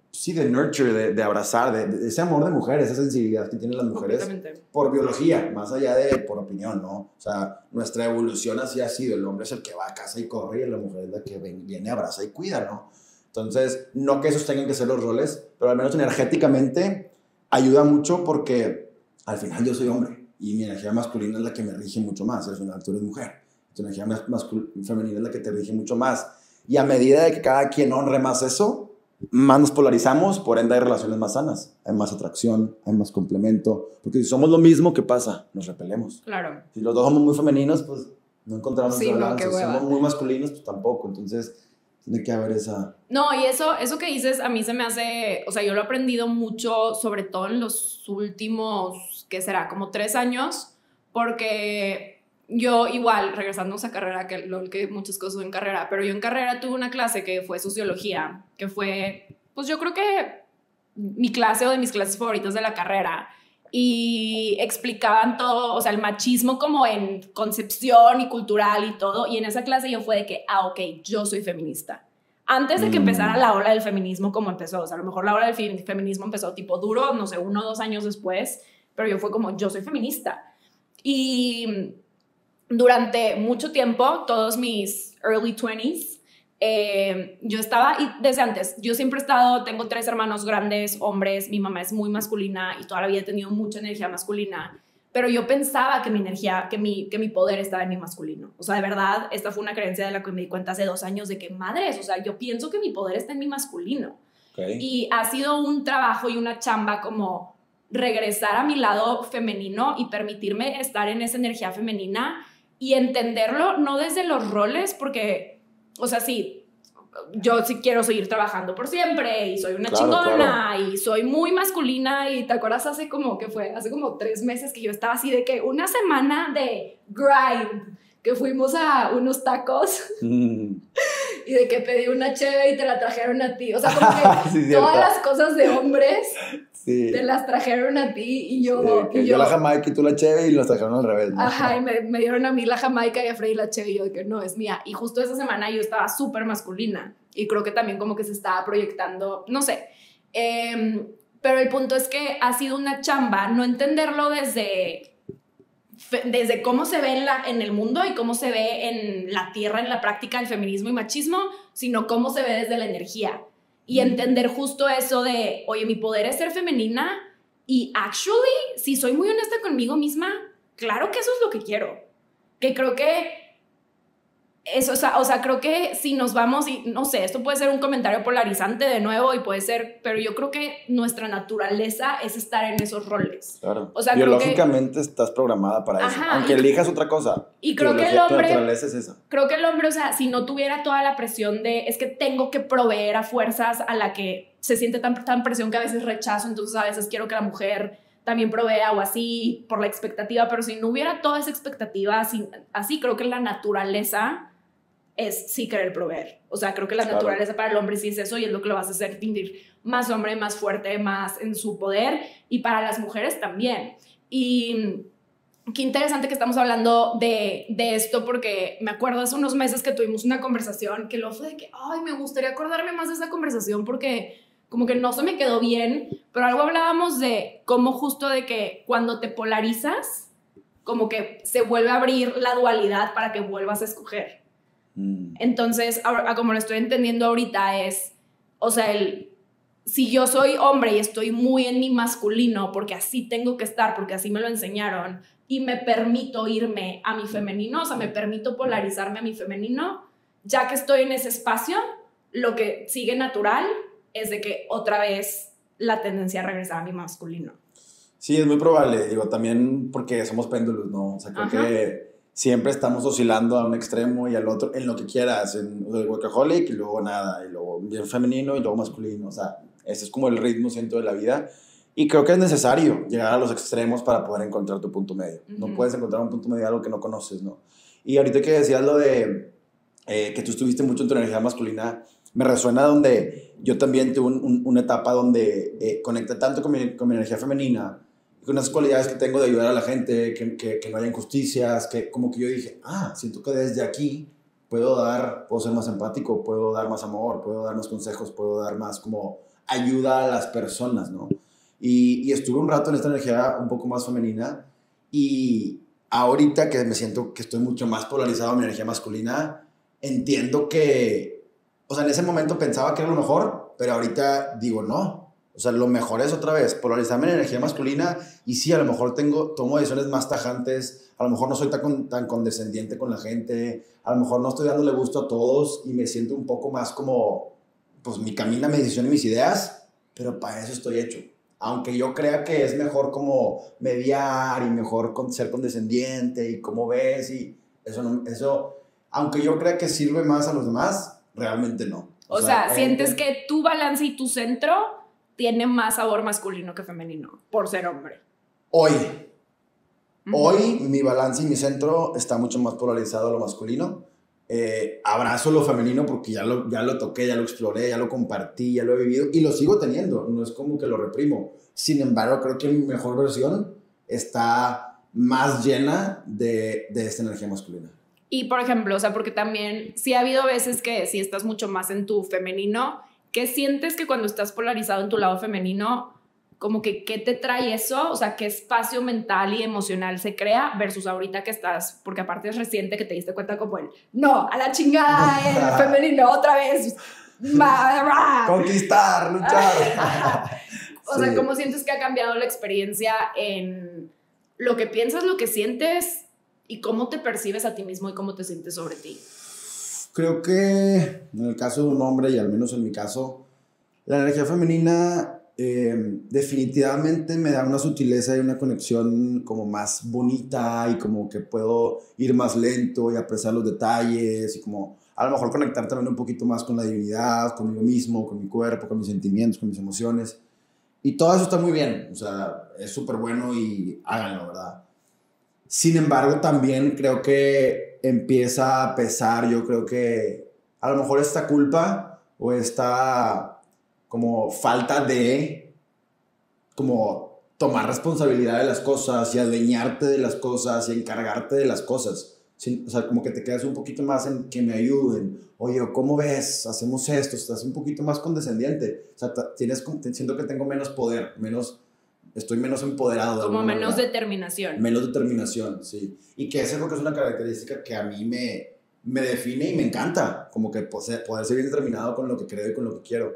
sí, de nurture, de, de abrazar, de, de ese amor de mujeres, esa sensibilidad que tienen las mujeres por biología, más allá de por opinión, ¿no? O sea, nuestra evolución así ha sido, el hombre es el que va a casa y corre y la mujer es la que ven, viene, abraza y cuida, ¿no? Entonces, no que esos tengan que ser los roles, pero al menos energéticamente ayuda mucho porque al final yo soy hombre y mi energía masculina es la que me rige mucho más, al final tú eres mujer, tu energía femenina es la que te rige mucho más. Y a medida de que cada quien honre más eso, más nos polarizamos, por ende hay relaciones más sanas, hay más atracción, hay más complemento, porque si somos lo mismo, ¿qué pasa? Nos repelemos. Claro. Si los dos somos muy femeninos, pues no encontramos sí, esa no, balance. Si somos muy masculinos, pues tampoco, entonces tiene que haber esa... No, y eso, eso que dices a mí se me hace, o sea, yo lo he aprendido mucho, sobre todo en los últimos, ¿qué será? Como tres años, porque... Yo igual, regresando a esa carrera, que lo que muchas cosas en carrera, pero yo en carrera tuve una clase que fue sociología, que fue, pues yo creo que mi clase o de mis clases favoritas de la carrera, y explicaban todo, o sea, el machismo como en concepción y cultural y todo, y en esa clase yo fue de que, ah, ok, yo soy feminista. Antes de que empezara la ola del feminismo como empezó, o sea, a lo mejor la ola del feminismo empezó tipo duro, no sé, uno o dos años después, pero yo fue como, yo soy feminista. Y... durante mucho tiempo, todos mis early twenties, eh, yo estaba, y desde antes, yo siempre he estado, tengo tres hermanos grandes, hombres, mi mamá es muy masculina y toda la vida he tenido mucha energía masculina, pero yo pensaba que mi energía, que mi, que mi poder estaba en mi masculino. O sea, de verdad, esta fue una creencia de la que me di cuenta hace dos años de que, madres, o sea, yo pienso que mi poder está en mi masculino. Okay. Y ha sido un trabajo y una chamba como regresar a mi lado femenino y permitirme estar en esa energía femenina y entenderlo no desde los roles, porque, o sea, sí, yo sí quiero seguir trabajando por siempre y soy una claro, chingona claro. Y soy muy masculina y te acuerdas hace como que fue, hace como tres meses que yo estaba así de que una semana de grind, que fuimos a unos tacos mm. y de que pedí una cheve y te la trajeron a ti, o sea, como que sí, todas las cosas de hombres sí. te las trajeron a ti y yo... Sí, y yo, yo la jamaica y tú la cheve y los trajeron al revés, ¿no? Ajá, y me, me dieron a mí la jamaica y a Freddy la cheve y yo de que no, es mía. Y justo esa semana yo estaba súper masculina y creo que también como que se estaba proyectando, no sé. Eh, pero el punto es que ha sido una chamba no entenderlo desde... desde cómo se ve en, la, en el mundo y cómo se ve en la tierra, en la práctica del feminismo y machismo, sino cómo se ve desde la energía. Y entender justo eso de, oye, mi poder es ser femenina y actually, si soy muy honesta conmigo misma, claro que eso es lo que quiero. Que creo que eso, o sea, o sea, creo que si nos vamos y, no sé, esto puede ser un comentario polarizante de nuevo y puede ser, pero yo creo que nuestra naturaleza es estar en esos roles. Claro. O sea, biológicamente que, estás programada para ajá, eso, aunque y, elijas otra cosa. Y creo que el hombre, tu naturaleza es esa. Creo que el hombre, o sea, si no tuviera toda la presión de, es que tengo que proveer a fuerzas a la que se siente tan, tan presión que a veces rechazo, entonces a veces quiero que la mujer también provea o así por la expectativa, pero si no hubiera toda esa expectativa, así, así creo que la naturaleza es sí querer proveer. O sea, creo que la claro. naturaleza para el hombre sí es eso y es lo que lo vas a hacer sentir más hombre, más fuerte, más en su poder, y para las mujeres también. Y qué interesante que estamos hablando de, de esto, porque me acuerdo hace unos meses que tuvimos una conversación que luego fue de que, ay, me gustaría acordarme más de esa conversación porque como que no se me quedó bien, pero algo hablábamos de cómo justo de que cuando te polarizas, como que se vuelve a abrir la dualidad para que vuelvas a escoger. Entonces, ahora, como lo estoy entendiendo ahorita es, o sea, el, si yo soy hombre y estoy muy en mi masculino, porque así tengo que estar, porque así me lo enseñaron, y me permito irme a mi femenino, o sea, me permito polarizarme a mi femenino, ya que estoy en ese espacio, lo que sigue natural es de que otra vez la tendencia a regresar a mi masculino. Sí, es muy probable, digo, también porque somos péndulos, ¿no? O sea, creo Ajá. que siempre estamos oscilando a un extremo y al otro, en lo que quieras, en el workaholic y luego nada, y luego bien femenino y luego masculino, o sea, ese es como el ritmo, siento, de la vida, y creo que es necesario llegar a los extremos para poder encontrar tu punto medio. Uh-huh. No puedes encontrar un punto medio de algo que no conoces, ¿no? Y ahorita que decías lo de eh, que tú estuviste mucho en tu energía masculina, me resuena donde yo también tuve un, un, una etapa donde eh, conecté tanto con mi, con mi energía femenina, con esas cualidades que tengo de ayudar a la gente, que, que, que no haya injusticias, que como que yo dije, ah, siento que desde aquí puedo dar, puedo ser más empático, puedo dar más amor, puedo dar más consejos, puedo dar más como ayuda a las personas, ¿no? Y, y estuve un rato en esta energía un poco más femenina y ahorita que me siento que estoy mucho más polarizado en mi energía masculina, entiendo que, o sea, en ese momento pensaba que era lo mejor, pero ahorita digo no. O sea, lo mejor es otra vez polarizarme en energía masculina y sí, a lo mejor tengo, tomo decisiones más tajantes, a lo mejor no soy tan, tan condescendiente con la gente, a lo mejor no estoy dándole gusto a todos y me siento un poco más como, pues mi camino, mi decisión y mis ideas, pero para eso estoy hecho. Aunque yo crea que es mejor como mediar y mejor con, ser condescendiente y cómo ves y eso, no, eso, aunque yo crea que sirve más a los demás, realmente no. O, o sea, sea, sientes eh, que tu balance y tu centro tiene más sabor masculino que femenino, por ser hombre. Hoy, uh-huh. hoy mi balance y mi centro está mucho más polarizado a lo masculino. Eh, abrazo lo femenino porque ya lo, ya lo toqué, ya lo exploré, ya lo compartí, ya lo he vivido y lo sigo teniendo, no es como que lo reprimo. Sin embargo, creo que mi mejor versión está más llena de, de esta energía masculina. Y por ejemplo, o sea, porque también sí ha habido veces que si estás mucho más en tu femenino, ¿qué sientes que cuando estás polarizado en tu lado femenino, como que qué te trae eso? O sea, ¿qué espacio mental y emocional se crea versus ahorita que estás? Porque aparte es reciente que te diste cuenta como el, no, a la chingada, el femenino, otra vez. Conquistar, luchar. O sí. sea, ¿cómo sientes que ha cambiado la experiencia en lo que piensas, lo que sientes y cómo te percibes a ti mismo y cómo te sientes sobre ti? Creo que en el caso de un hombre, y al menos en mi caso, la energía femenina eh, definitivamente me da una sutileza y una conexión como más bonita y como que puedo ir más lento y apreciar los detalles y como a lo mejor conectar también un poquito más con la divinidad, conmigo mismo, con mi cuerpo, con mis sentimientos, con mis emociones. Y todo eso está muy bien, o sea, es súper bueno y háganlo, ¿verdad? Sin embargo, también creo que empieza a pesar, yo creo que a lo mejor esta culpa o esta como falta de como tomar responsabilidad de las cosas y adueñarte de las cosas y encargarte de las cosas. Sí, o sea, como que te quedas un poquito más en que me ayuden. Oye, ¿cómo ves? Hacemos esto. Estás un poquito más condescendiente. O sea, tienes, siento que tengo menos poder, menos, estoy menos empoderado. Como menos manera. determinación. Menos determinación, sí. Y que eso creo que es una característica que a mí me, me define y me encanta. Como que poder, poder ser bien determinado con lo que creo y con lo que quiero.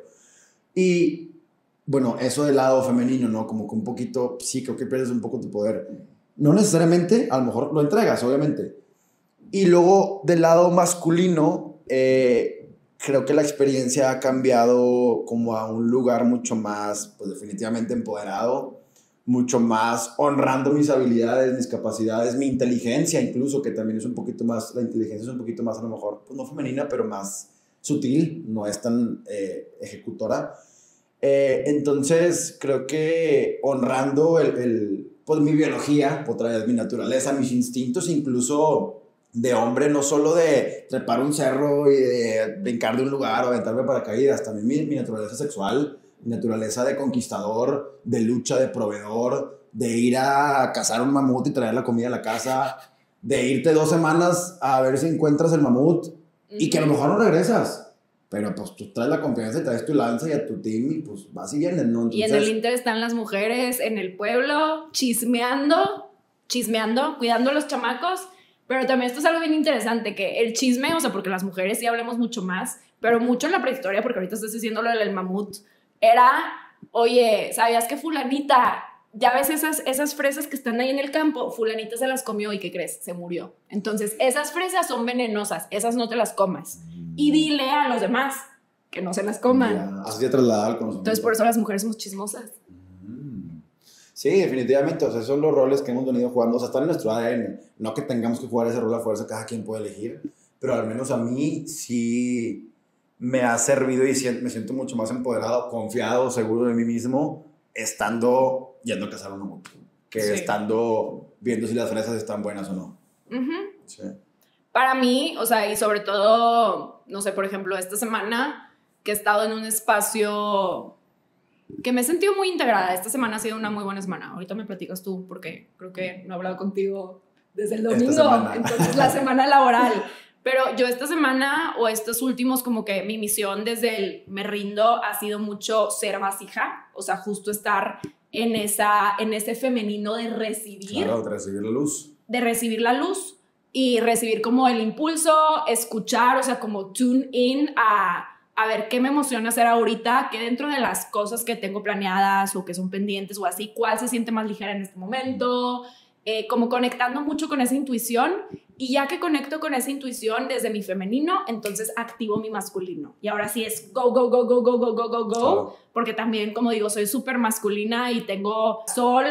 Y, bueno, eso del lado femenino, ¿no? Como que un poquito, sí, creo que pierdes un poco tu poder. No necesariamente, a lo mejor lo entregas, obviamente. Y luego, del lado masculino, eh, creo que la experiencia ha cambiado como a un lugar mucho más, pues definitivamente empoderado, mucho más honrando mis habilidades, mis capacidades, mi inteligencia incluso, que también es un poquito más, la inteligencia es un poquito más a lo mejor, pues no femenina, pero más sutil, no es tan eh, ejecutora. Eh, entonces, creo que honrando el, el, pues mi biología, otra vez mi naturaleza, mis instintos, incluso de hombre, no solo de trepar un cerro y de brincar de un lugar o aventarme paracaídas, también mi, mi naturaleza sexual, mi naturaleza de conquistador, de lucha, de proveedor, de ir a cazar un mamut y traer la comida a la casa, de irte dos semanas a ver si encuentras el mamut uh-huh. y que a lo mejor no regresas, pero pues tú traes la confianza y traes tu lanza y a tu team y pues vas y vienes, ¿no? Entonces, y en el Inter están las mujeres en el pueblo chismeando, chismeando, cuidando a los chamacos. Pero también esto es algo bien interesante, que el chisme, o sea, porque las mujeres sí hablamos mucho más, pero mucho en la prehistoria, porque ahorita estás diciendo lo del mamut, era, oye, ¿sabías que fulanita, ya ves esas, esas fresas que están ahí en el campo? Fulanita se las comió y ¿qué crees? Se murió. Entonces, esas fresas son venenosas, esas no te las comas. Y dile a los demás que no se las coman. Ya, así de trasladar con los Entonces, por eso las mujeres somos chismosas. Sí, definitivamente, o sea, son los roles que hemos venido jugando, o sea, están en nuestro A D N, no que tengamos que jugar ese rol a fuerza, cada quien puede elegir, pero al menos a mí sí me ha servido y me siento mucho más empoderado, confiado, seguro de mí mismo, estando yendo a cazar un mamut, que sí. estando viendo si las fresas están buenas o no. Uh-huh. Sí. Para mí, o sea, y sobre todo, no sé, por ejemplo, esta semana que he estado en un espacio que me he sentido muy integrada. Esta semana ha sido una muy buena semana. Ahorita me platicas tú, porque creo que no he hablado contigo desde el domingo, entonces la semana laboral. Pero yo esta semana o estos últimos, como que mi misión desde el me rindo ha sido mucho ser vasija, o sea, justo estar en, esa, en ese femenino de recibir. Claro, de recibir la luz. De recibir la luz y recibir como el impulso, escuchar, o sea, como tune in a, a ver qué me emociona hacer ahorita, qué dentro de las cosas que tengo planeadas o que son pendientes o así, cuál se siente más ligera en este momento, eh, como conectando mucho con esa intuición. Y ya que conecto con esa intuición desde mi femenino, entonces activo mi masculino. Y ahora sí es go, go, go, go, go, go, go, go, go. Oh. Porque también, como digo, soy súper masculina y tengo sol,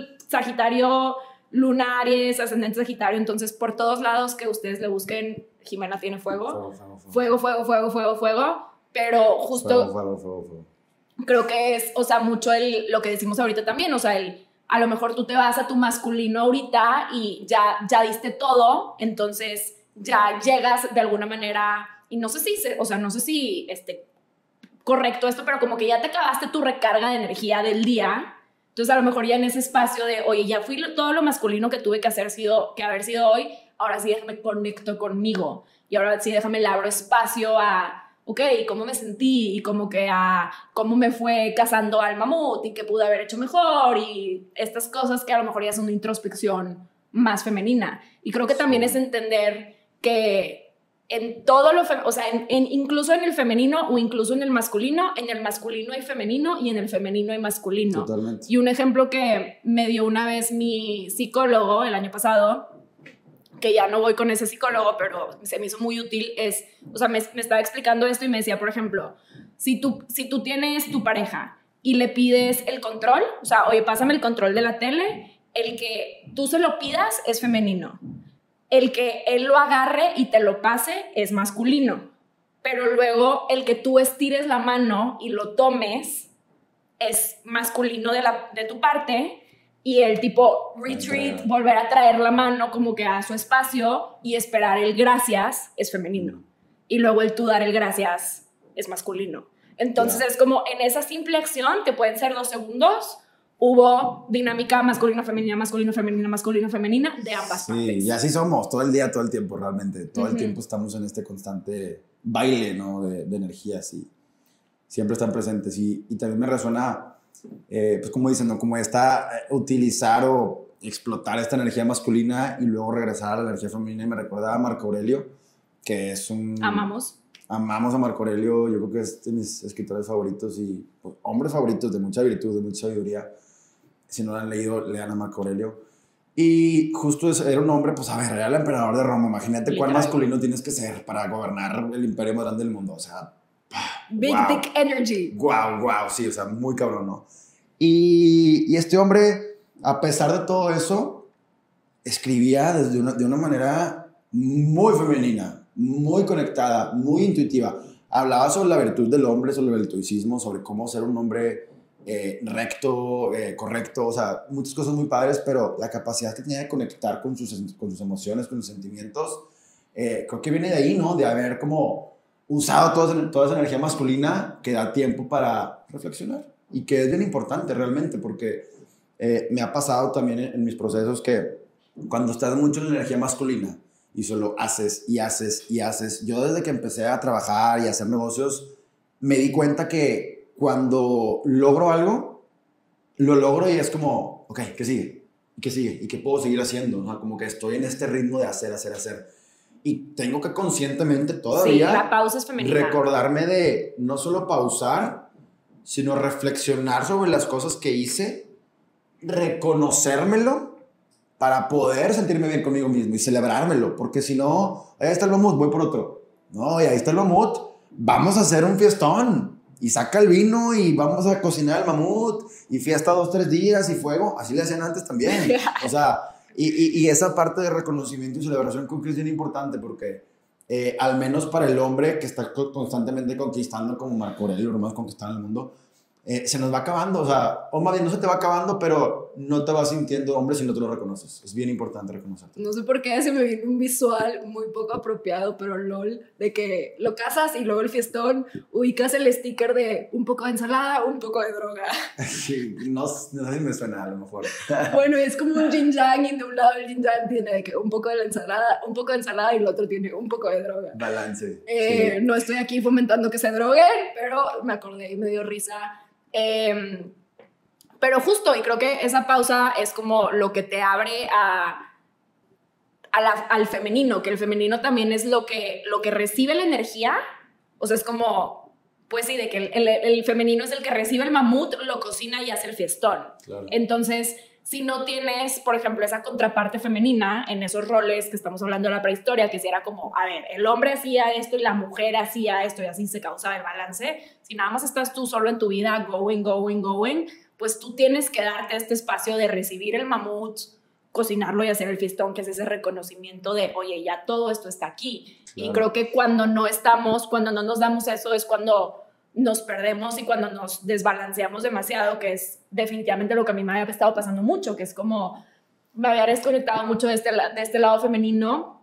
Sagitario, Luna, Aries, ascendente Sagitario. Entonces, por todos lados que ustedes le busquen, Jimena tiene fuego. Fuego, fuego, fuego. Fuego, fuego, fuego, fuego, fuego. Pero justo Fuego, fuego, fuego, fuego. creo que es, o sea, mucho el, lo que decimos ahorita también, o sea, el... A lo mejor tú te vas a tu masculino ahorita y ya, ya diste todo, entonces ya llegas de alguna manera, y no sé si, o sea, no sé si este, correcto esto, pero como que ya te acabaste tu recarga de energía del día, entonces a lo mejor ya en ese espacio de, oye, ya fui todo lo masculino que tuve que, hacer sido, que haber sido hoy, ahora sí déjame conecto conmigo, y ahora sí déjame le abro espacio a... ok, cómo me sentí y como que a cómo me fue cazando al mamut y qué pude haber hecho mejor y estas cosas que a lo mejor ya son una introspección más femenina. Y creo que también es entender que en todo lo, o sea, en, en, incluso en el femenino o incluso en el masculino, en el masculino hay femenino y en el femenino hay masculino. Totalmente. Y un ejemplo que me dio una vez mi psicólogo el año pasado, que ya no voy con ese psicólogo, pero se me hizo muy útil, es, o sea, me, me estaba explicando esto y me decía, por ejemplo, si tú, si tú tienes tu pareja y le pides el control, o sea, oye, pásame el control de la tele, el que tú se lo pidas es femenino, el que él lo agarre y te lo pase es masculino, pero luego el que tú estires la mano y lo tomes es masculino de, la, de tu parte. Y el tipo retreat, volver a traer la mano como que a su espacio y esperar el gracias es femenino. Y luego el tú dar el gracias es masculino. Entonces yeah. es como en esa simple acción, que pueden ser dos segundos, hubo dinámica masculino-femenina, masculino-femenina, masculino-femenina de ambas sí, partes. Sí, y así somos todo el día, todo el tiempo realmente. Todo uh-huh. el tiempo estamos en este constante baile, ¿no? de, de energías y siempre están presentes. Y, y también me resuena... Eh, pues como dicen, ¿no? Como esta, eh, utilizar o explotar esta energía masculina y luego regresar a la energía femenina. Y me recuerda a Marco Aurelio, que es un... Amamos. Amamos a Marco Aurelio, yo creo que es de mis escritores favoritos y pues, hombres favoritos de mucha virtud, de mucha sabiduría. Si no lo han leído, lean a Marco Aurelio. Y justo ese, era un hombre, pues a ver, era el emperador de Roma. Imagínate Literal. Cuán masculino tienes que ser para gobernar el imperio más grande del mundo. O sea... Big wow. dick energy. Wow, wow, sí, o sea, muy cabrón, ¿no? Y, y este hombre, a pesar de todo eso, escribía desde una, de una manera muy femenina, muy conectada, muy intuitiva. Hablaba sobre la virtud del hombre, sobre el estoicismo, sobre cómo ser un hombre eh, recto, eh, correcto, o sea, muchas cosas muy padres, pero la capacidad que tenía de conectar con sus, con sus emociones, con sus sentimientos, eh, creo que viene de ahí, ¿no? De haber como... usado toda, toda esa energía masculina que da tiempo para reflexionar y que es bien importante realmente porque eh, me ha pasado también en, en mis procesos que cuando estás mucho en la energía masculina y solo haces y haces y haces, yo desde que empecé a trabajar y a hacer negocios me di cuenta que cuando logro algo lo logro y es como, ok, ¿qué sigue? ¿Qué sigue? ¿Y qué puedo seguir haciendo? O sea, como que estoy en este ritmo de hacer, hacer, hacer. Y tengo que conscientemente todavía... Sí, la pausa es femenina. Recordarme de no solo pausar, sino reflexionar sobre las cosas que hice, reconocérmelo para poder sentirme bien conmigo mismo y celebrármelo. Porque si no, ahí está el mamut, voy por otro. No, y ahí está el mamut, vamos a hacer un fiestón. Y saca el vino y vamos a cocinar el mamut. Y fiesta dos, tres días y fuego. Así le hacían antes también. O sea... Y, y, y esa parte de reconocimiento y celebración creo que es bien importante porque eh, al menos para el hombre que está constantemente conquistando como Marco Aurelio, lo más conquistado en el mundo, eh, se nos va acabando, o sea, o más bien no se te va acabando, pero no te vas sintiendo hombre si no te lo reconoces. Es bien importante reconocerte. No sé por qué se me viene un visual muy poco apropiado, pero lol, de que lo casas y luego el fiestón ubicas el sticker de un poco de ensalada, un poco de droga. Sí, no, no sé si me suena a lo mejor. Bueno, es como un yin yang y de un lado el yin yang tiene de que un poco de la ensalada, un poco de ensalada y el otro tiene un poco de droga. Balance. Eh, sí. No estoy aquí fomentando que se droguen, pero me acordé y me dio risa. Eh, pero justo, y creo que esa pausa es como lo que te abre a, a la, al femenino, que el femenino también es lo que, lo que recibe la energía. O sea, es como, pues sí, de que el, el, el femenino es el que recibe el mamut, lo cocina y hace el fiestón. Claro. Entonces, si no tienes, por ejemplo, esa contraparte femenina en esos roles que estamos hablando de la prehistoria, que si era como, a ver, el hombre hacía esto y la mujer hacía esto y así se causaba el balance, si nada más estás tú solo en tu vida, going, going, going, pues tú tienes que darte este espacio de recibir el mamut, cocinarlo y hacer el fiestón, que es ese reconocimiento de, oye, ya todo esto está aquí. Claro. Y creo que cuando no estamos, cuando no nos damos eso, es cuando nos perdemos y cuando nos desbalanceamos demasiado, que es definitivamente lo que a mí me había estado pasando mucho, que es como me había desconectado mucho de este, de este lado femenino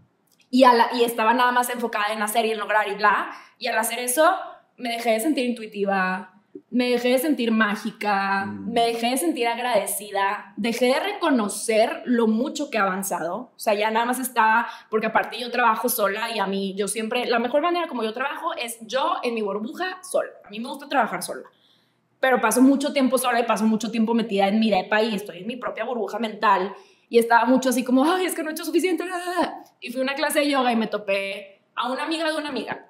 y, a la, y estaba nada más enfocada en hacer y en lograr y bla, y al hacer eso me dejé de sentir intuitiva, me dejé de sentir mágica, mm. me dejé de sentir agradecida, dejé de reconocer lo mucho que he avanzado. O sea, ya nada más está, porque aparte yo trabajo sola y a mí, yo siempre, la mejor manera como yo trabajo es yo en mi burbuja sola. A mí me gusta trabajar sola, pero paso mucho tiempo sola y paso mucho tiempo metida en mi depa y estoy en mi propia burbuja mental y estaba mucho así como, ay, es que no he hecho suficiente. Y fui a una clase de yoga y me topé a una amiga de una amiga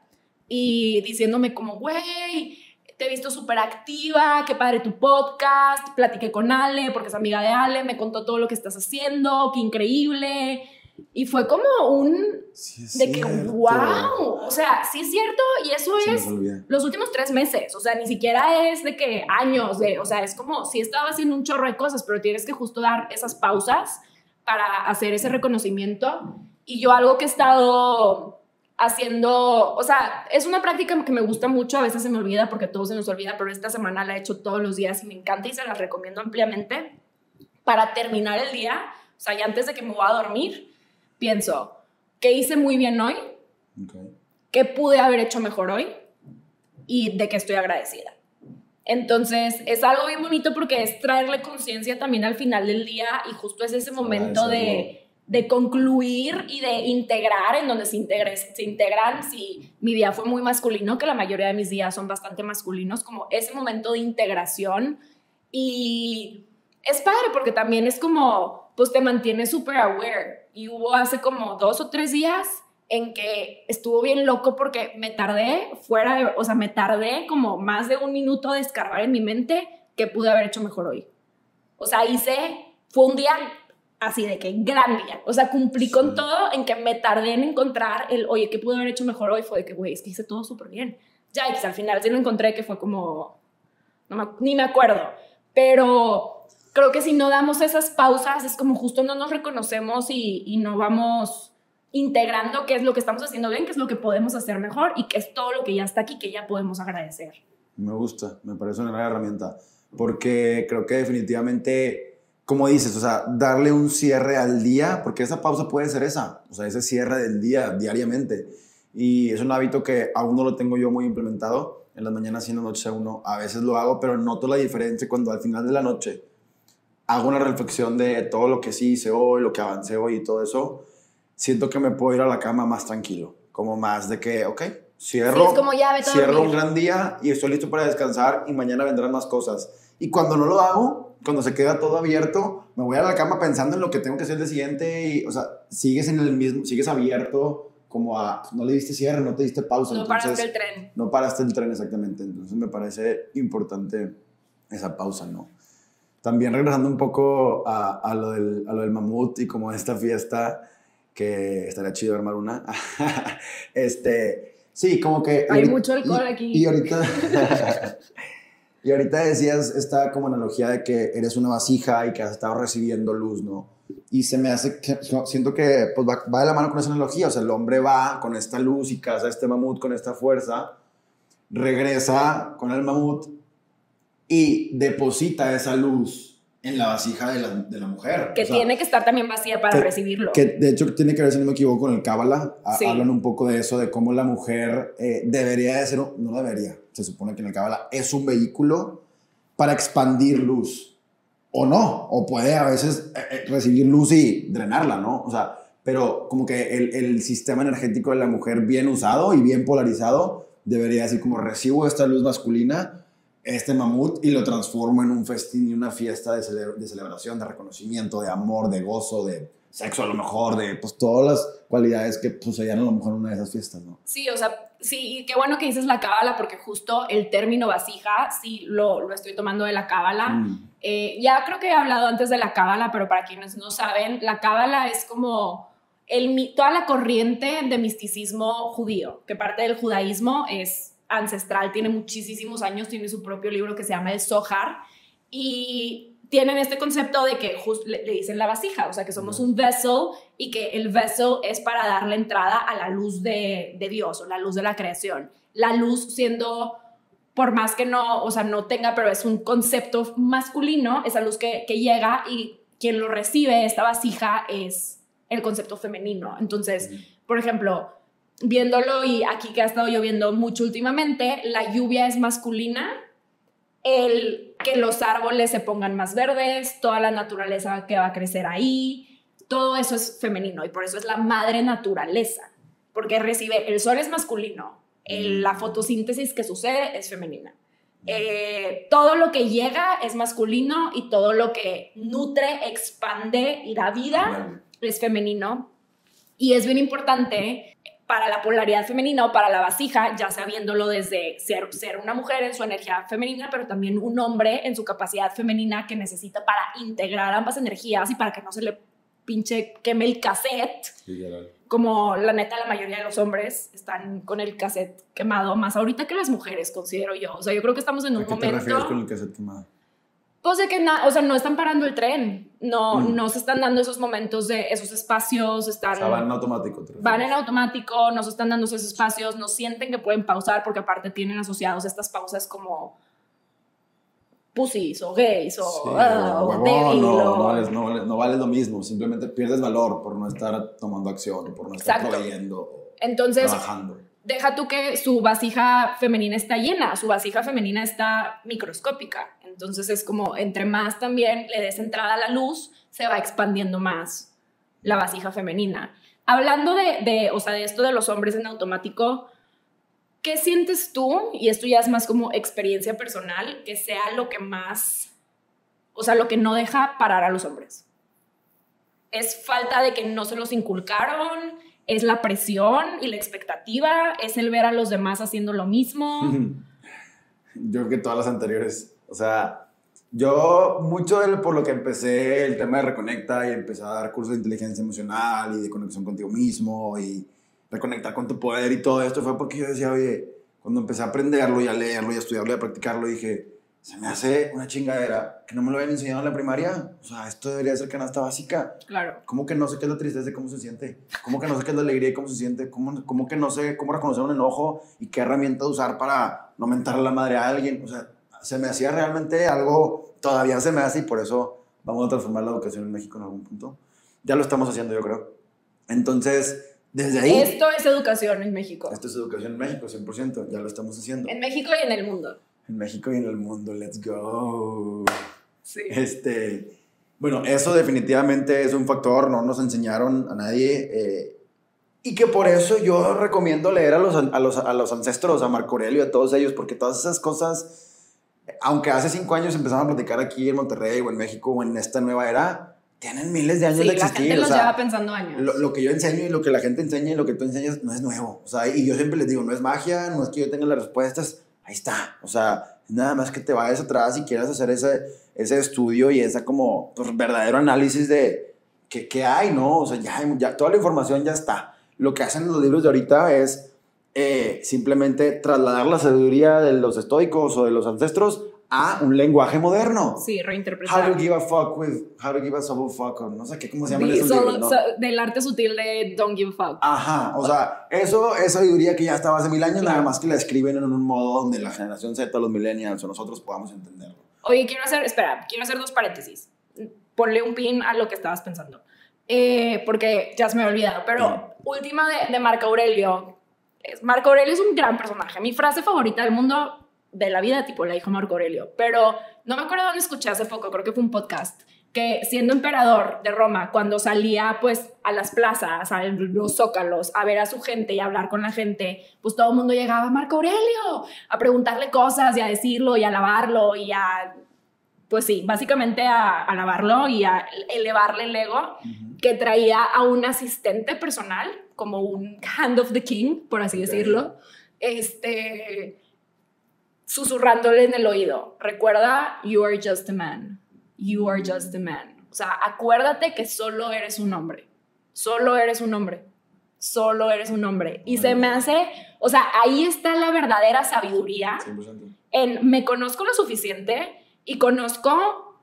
y diciéndome como, güey, te he visto súper activa, qué padre tu podcast, platiqué con Ale, porque es amiga de Ale, me contó todo lo que estás haciendo, qué increíble, y fue como un, sí de cierto. Que wow, o sea, sí es cierto, y eso Se es los últimos tres meses, o sea, ni siquiera es de que años, de, o sea, es como, sí estaba haciendo un chorro de cosas, pero tienes que justo dar esas pausas para hacer ese reconocimiento, y yo algo que he estado haciendo, o sea, es una práctica que me gusta mucho, a veces se me olvida porque todo se nos olvida, pero esta semana la he hecho todos los días y me encanta y se las recomiendo ampliamente. Para terminar el día, o sea, ya antes de que me voy a dormir, pienso, ¿qué hice muy bien hoy? Okay. ¿Qué pude haber hecho mejor hoy? Y de qué estoy agradecida. Entonces, es algo bien bonito porque es traerle conciencia también al final del día y justo es ese momento de... de concluir y de integrar en donde se, integre, se integran, si mi día fue muy masculino, que la mayoría de mis días son bastante masculinos, como ese momento de integración, y es padre porque también es como, pues te mantiene súper aware, y hubo hace como dos o tres días en que estuvo bien loco porque me tardé fuera de, o sea, me tardé como más de un minuto de escarbar en mi mente que pude haber hecho mejor hoy. O sea, hice, fue un día así de que gran día, o sea, cumplí con sí. todo, en que me tardé en encontrar el, oye, ¿qué pude haber hecho mejor hoy? Fue de que, güey, es que hice todo súper bien. Ya, y pues al final sí lo encontré, que fue como, no me, ni me acuerdo, pero creo que si no damos esas pausas, es como justo no nos reconocemos y, y no vamos integrando qué es lo que estamos haciendo bien, qué es lo que podemos hacer mejor y qué es todo lo que ya está aquí, que ya podemos agradecer. Me gusta, me parece una gran herramienta, porque creo que definitivamente... Como dices, o sea, darle un cierre al día, porque esa pausa puede ser esa, o sea, ese cierre del día diariamente. Y es un hábito que aún no lo tengo yo muy implementado. En las mañanas y en las noches uno, a veces lo hago, pero noto la diferencia cuando al final de la noche hago una reflexión de todo lo que sí hice hoy, lo que avancé hoy y todo eso. Siento que me puedo ir a la cama más tranquilo, como más de que, ok, cierro, sí, es como ya, vete a cierro dormir. Un gran día y estoy listo para descansar y mañana vendrán más cosas. Y cuando no lo hago, cuando se queda todo abierto, me voy a la cama pensando en lo que tengo que hacer el día siguiente y, o sea, sigues en el mismo, sigues abierto como a, no le diste cierre, no te diste pausa. No entonces, paraste el tren. No paraste el tren, exactamente. Entonces me parece importante esa pausa, ¿no? También regresando un poco a, a, lo, del, a lo del mamut y como esta fiesta, que estaría chido armar una. este, sí, como que... Hay ahorita, mucho alcohol y, aquí. Y ahorita... Y ahorita decías esta como analogía de que eres una vasija y que has estado recibiendo luz, ¿no? Y se me hace, que, siento que pues va, va de la mano con esa analogía, o sea, el hombre va con esta luz y caza este mamut con esta fuerza, regresa con el mamut y deposita esa luz en la vasija de la, de la mujer. Que o sea, tiene que estar también vacía para que, recibirlo. Que de hecho tiene que ver, si no me equivoco, con el Cábala. Sí. Hablan un poco de eso, de cómo la mujer eh, debería de ser, no debería, se supone que en el Cábala es un vehículo para expandir luz. O no, o puede a veces eh, recibir luz y drenarla, ¿no? O sea, pero como que el, el sistema energético de la mujer bien usado y bien polarizado debería decir como recibo esta luz masculina, este mamut, y lo transformo en un festín y una fiesta de, cele de celebración, de reconocimiento, de amor, de gozo, de sexo a lo mejor, de pues todas las cualidades que poseían a lo mejor en una de esas fiestas, ¿no? Sí, o sea, sí, qué bueno que dices la cábala, porque justo el término vasija, sí, lo, lo estoy tomando de la cábala. Mm. Eh, ya creo que he hablado antes de la cábala, pero para quienes no saben, la cábala es como el, toda la corriente de misticismo judío, que parte del judaísmo es ancestral, tiene muchísimos años, tiene su propio libro que se llama el Zohar, y tienen este concepto de que just, le, le dicen la vasija, o sea que somos un vessel y que el vessel es para dar la entrada a la luz de, de Dios o la luz de la creación. La luz siendo, por más que no, o sea, no tenga, pero es un concepto masculino, esa luz que, que llega, y quien lo recibe, esta vasija, es el concepto femenino. Entonces, por ejemplo, viéndolo, y aquí que ha estado lloviendo mucho últimamente, la lluvia es masculina, el que los árboles se pongan más verdes, toda la naturaleza que va a crecer ahí, todo eso es femenino, y por eso es la madre naturaleza, porque recibe, el sol es masculino, el, la fotosíntesis que sucede es femenina, eh, todo lo que llega es masculino, y todo lo que nutre, expande y da vida es femenino. Y es bien importante para la polaridad femenina o para la vasija, ya sabiéndolo desde ser, ser una mujer en su energía femenina, pero también un hombre en su capacidad femenina que necesita para integrar ambas energías y para que no se le pinche queme el cassette. Sí, como la neta la mayoría de los hombres están con el cassette quemado, más ahorita que las mujeres, considero yo. O sea, yo creo que estamos en un momento... ¿A qué te refieres con el cassette quemado? Pues de que, na, o sea, no están parando el tren, no, mm. no se están dando esos momentos, de esos espacios, están... O sea, van en automático. Van en automático, no se están dando esos espacios, no sienten que pueden pausar, porque aparte tienen asociados estas pausas como pussies o gays o, sí, uh, o débil. No, o... no, vales, no, vales, no vale lo mismo, simplemente pierdes valor por no estar tomando acción, por no estar Exacto. proveyendo, entonces, trabajando. Deja tú que su vasija femenina está llena, su vasija femenina está microscópica. Entonces es como, entre más también le des entrada a la luz, se va expandiendo más la vasija femenina. Hablando de, de, o sea, de esto de los hombres en automático, ¿qué sientes tú? Y esto ya es más como experiencia personal, que sea lo que más, o sea, lo que no deja parar a los hombres. ¿Es falta de que no se los inculcaron? ¿Es la presión y la expectativa? ¿Es el ver a los demás haciendo lo mismo? Yo creo que todas las anteriores. O sea, yo mucho de, por lo que empecé el tema de Reconecta y empecé a dar cursos de inteligencia emocional y de conexión contigo mismo y reconectar con tu poder y todo esto fue porque yo decía, oye, cuando empecé a aprenderlo y a leerlo y a estudiarlo y a practicarlo, dije, se me hace una chingadera que no me lo habían enseñado en la primaria. O sea, esto debería ser canasta básica. Claro. ¿Cómo que no sé qué es la tristeza y cómo se siente? ¿Cómo que no sé qué es la alegría y cómo se siente? ¿Cómo, cómo que no sé cómo reconocer un enojo y qué herramienta usar para no mentarle la madre a alguien? O sea, se me hacía realmente algo, todavía se me hace, y por eso vamos a transformar la educación en México en algún punto. Ya lo estamos haciendo, yo creo. Entonces, desde ahí... Esto es educación en México. Esto es educación en México, cien por ciento. Ya lo estamos haciendo. En México y en el mundo. En México y en el mundo, let's go. Sí. Este, bueno, eso definitivamente es un factor, no nos enseñaron a nadie. Eh, y que por eso yo recomiendo leer a los, a, los, a los ancestros, a Marco Aurelio, a todos ellos, porque todas esas cosas, aunque hace cinco años empezamos a platicar aquí en Monterrey o en México o en esta nueva era, tienen miles de años sí, de existir. Sí, la gente los o sea, lleva pensando años. Lo, lo que yo enseño y lo que la gente enseña y lo que tú enseñas no es nuevo. O sea, y yo siempre les digo, no es magia, no es que yo tenga las respuestas. Ahí está, o sea, nada más que te vayas atrás y quieras hacer ese, ese estudio y ese como pues, verdadero análisis de qué, qué hay, ¿no? O sea, ya, ya toda la información ya está. Lo que hacen los libros de ahorita es eh, simplemente trasladar la sabiduría de los estoicos o de los ancestros a un lenguaje moderno. Sí, reinterpretar. How to give a fuck with, how to give a subtle fuck, o no sé qué, cómo se llaman The, esos solo, libros, ¿no? so, del arte sutil de Don't Give a Fuck. Ajá, o sea, eso es sabiduría que ya estaba hace mil años, claro. Nada más que la escriben en un modo donde la generación Z, los millennials o nosotros podamos entenderlo. Oye, quiero hacer, espera, quiero hacer dos paréntesis. ponle un pin a lo que estabas pensando. Eh, porque ya se me había olvidado. Pero última de, de Marco Aurelio. Marco Aurelio es un gran personaje. Mi frase favorita del mundo, de la vida, tipo, la dijo Marco Aurelio. Pero no me acuerdo dónde escuché hace poco, creo que fue un podcast, que siendo emperador de Roma, cuando salía pues a las plazas, a los zócalos, a ver a su gente y a hablar con la gente, pues todo el mundo llegaba a Marco Aurelio a preguntarle cosas y a decirlo y a alabarlo y a, pues sí, básicamente a, a alabarlo y a elevarle el ego, uh-huh. que traía a un asistente personal, como un hand of the king, por así okay. decirlo, este, susurrándole en el oído, recuerda, you are just a man. You are just a man. O sea, acuérdate que solo eres un hombre. Solo eres un hombre. Solo eres un hombre. Y se me hace... O sea, ahí está la verdadera sabiduría. cien por ciento. En me conozco lo suficiente y conozco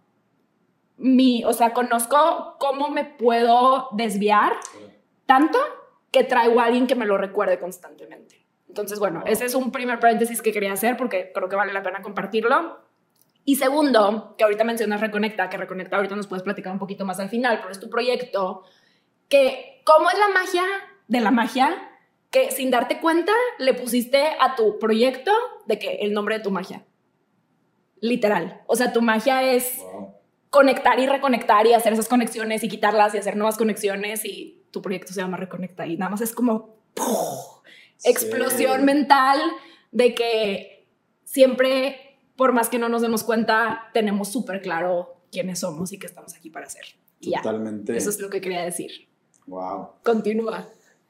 mi... O sea, conozco cómo me puedo desviar tanto que traigo a alguien que me lo recuerde constantemente. Entonces, bueno, ese es un primer paréntesis que quería hacer porque creo que vale la pena compartirlo. Y segundo, que ahorita mencionas Reconecta, que Reconecta ahorita nos puedes platicar un poquito más al final, pero es tu proyecto, que cómo es la magia de la magia que sin darte cuenta le pusiste a tu proyecto de que el nombre de tu magia. Literal. O sea, tu magia es wow. conectar y reconectar y hacer esas conexiones y quitarlas y hacer nuevas conexiones y tu proyecto se llama Reconecta y nada más es como ¡puf! Sí. Explosión mental de que siempre... Por más que no nos demos cuenta, tenemos súper claro quiénes somos y qué estamos aquí para hacer. Y totalmente. Ya, eso es lo que quería decir. Wow. Continúa.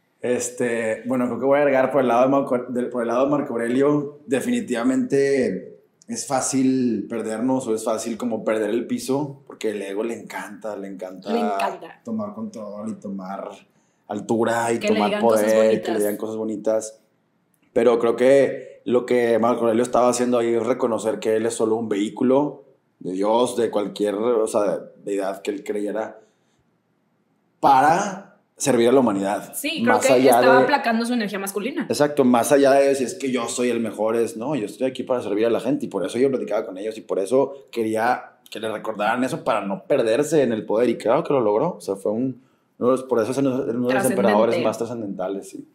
Este, bueno, creo que voy a agregar por el lado de Marco, de, por el lado de Marco Aurelio, definitivamente es fácil perdernos o es fácil como perder el piso, porque el ego le encanta, le encanta, le encanta. tomar control y tomar altura y que tomar poder, que le digan cosas bonitas. Pero creo que lo que Marco Aurelio estaba haciendo ahí es reconocer que él es solo un vehículo de Dios, de cualquier, o sea, deidad que él creyera, para servir a la humanidad. Sí, creo más que allá estaba de, aplacando su energía masculina. Exacto, más allá de si es que yo soy el mejor, es no, yo estoy aquí para servir a la gente y por eso yo platicaba con ellos y por eso quería que le recordaran eso para no perderse en el poder y claro que lo logró, o sea, fue un, por eso es uno de los emperadores más trascendentales, sí.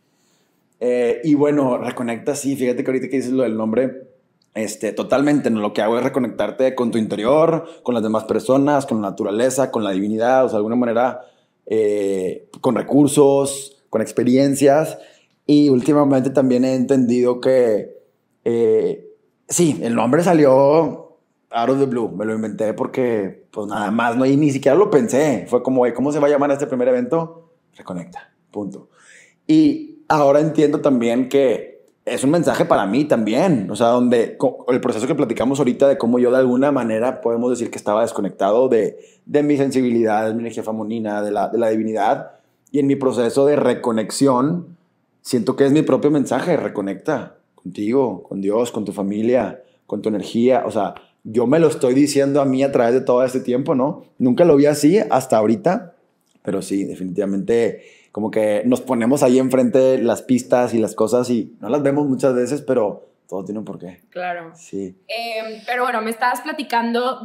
Eh, y bueno, reconecta, sí, fíjate que ahorita que dices lo del nombre, este, totalmente, ¿no? Lo que hago es reconectarte con tu interior, con las demás personas, con la naturaleza, con la divinidad, o sea, de alguna manera, eh, con recursos, con experiencias, y últimamente también he entendido que, eh, sí, el nombre salió out of the blue, me lo inventé porque, pues nada más, no, y ni siquiera lo pensé, fue como, ¿cómo se va a llamar este primer evento? Reconecta, punto. Y ahora entiendo también que es un mensaje para mí también, o sea, donde el proceso que platicamos ahorita de cómo yo de alguna manera podemos decir que estaba desconectado de, de mi sensibilidad, de mi energía femenina, de la, de la divinidad, y en mi proceso de reconexión siento que es mi propio mensaje, reconecta contigo, con Dios, con tu familia, con tu energía, o sea, yo me lo estoy diciendo a mí a través de todo este tiempo, ¿no? Nunca lo vi así hasta ahorita, pero sí, definitivamente... Como que nos ponemos ahí enfrente las pistas y las cosas y no las vemos muchas veces, pero todo tiene un porqué. Claro. Sí. Eh, pero bueno, me estabas platicando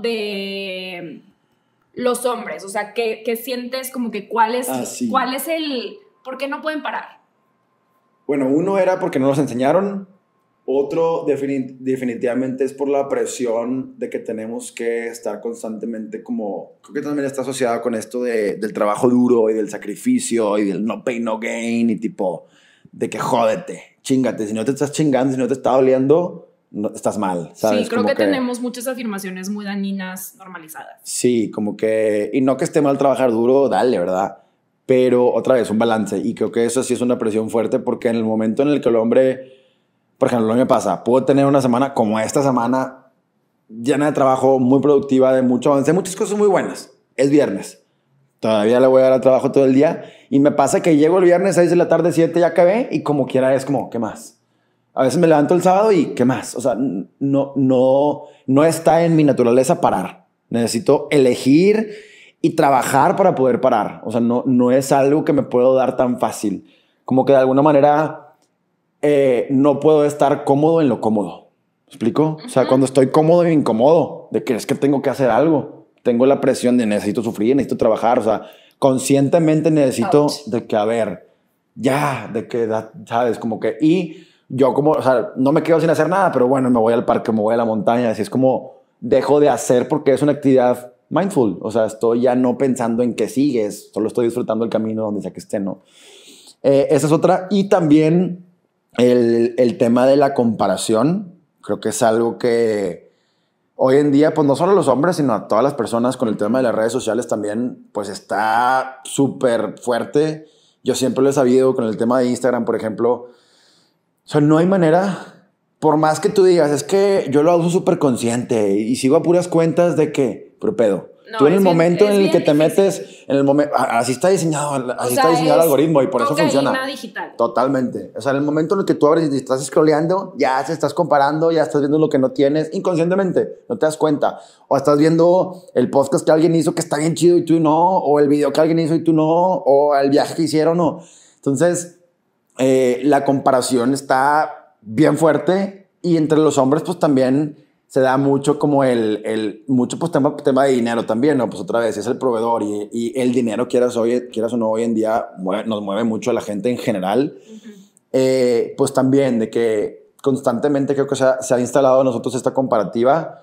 de los hombres, o sea, ¿qué, qué sientes como que cuál es, ah, sí. cuál es el... ¿Por qué no pueden parar? Bueno, uno era porque no nos enseñaron, otro defini- definitivamente es por la presión de que tenemos que estar constantemente como, creo que también está asociado con esto de, del trabajo duro y del sacrificio y del no pain, no gain y tipo de que jódete, chíngate, si no te estás chingando, si no te está doliendo, no, estás mal, ¿sabes? Sí, creo como que, que tenemos muchas afirmaciones muy dañinas normalizadas. Sí, como que, y no que esté mal trabajar duro, dale, ¿verdad? Pero otra vez, un balance, y creo que eso sí es una presión fuerte porque en el momento en el que el hombre... Por ejemplo, lo que me pasa, puedo tener una semana como esta semana llena de trabajo, muy productiva, de mucho avance, muchas cosas muy buenas. Es viernes. Todavía le voy a dar al trabajo todo el día. Y me pasa que llego el viernes seis de la tarde, siete, ya acabé. Y como quiera es como, ¿qué más? A veces me levanto el sábado y ¿qué más? O sea, no, no, no está en mi naturaleza parar. Necesito elegir y trabajar para poder parar. O sea, no, no es algo que me puedo dar tan fácil. Como que de alguna manera... Eh, no puedo estar cómodo en lo cómodo. ¿Me explico? Uh-huh. O sea, cuando estoy cómodo y incómodo, de que es que tengo que hacer algo. tengo la presión de necesito sufrir, necesito trabajar, o sea, conscientemente necesito Ouch. de que, a ver, ya, de que, ¿sabes? Como que, y yo como, o sea, no me quedo sin hacer nada, pero bueno, me voy al parque, me voy a la montaña, así es como dejo de hacer porque es una actividad mindful, o sea, estoy ya no pensando en qué sigues, solo estoy disfrutando el camino donde sea que esté, ¿no? Eh, esa es otra, y también el, el tema de la comparación, creo que es algo que hoy en día, pues no solo a los hombres, sino a todas las personas con el tema de las redes sociales también, pues está súper fuerte. Yo siempre lo he sabido con el tema de Instagram, por ejemplo. O sea, no hay manera, por más que tú digas, es que yo lo uso súper consciente y sigo a puras cuentas de que, pero pedo. No, tú en el es bien- momento es en el que bien te difícil. metes, en el momento, así está diseñado, así O está sea, diseñado el es algoritmo y por eso cocaína funciona. digital. Totalmente. O sea, en el momento en el que tú abres y estás scrolleando, ya te estás comparando, ya estás viendo lo que no tienes inconscientemente, no te das cuenta. O estás viendo el podcast que alguien hizo que está bien chido y tú no, o el video que alguien hizo y tú no, o el viaje que hicieron, no. Entonces, eh, la comparación está bien fuerte y entre los hombres, pues también se da mucho como el, el mucho pues tema, tema de dinero también, ¿no? Pues otra vez, es el proveedor y, y el dinero, quieras, hoy, quieras o no, hoy en día mueve, nos mueve mucho a la gente en general. Uh-huh. eh, pues también de que constantemente creo que se ha, se ha instalado en nosotros esta comparativa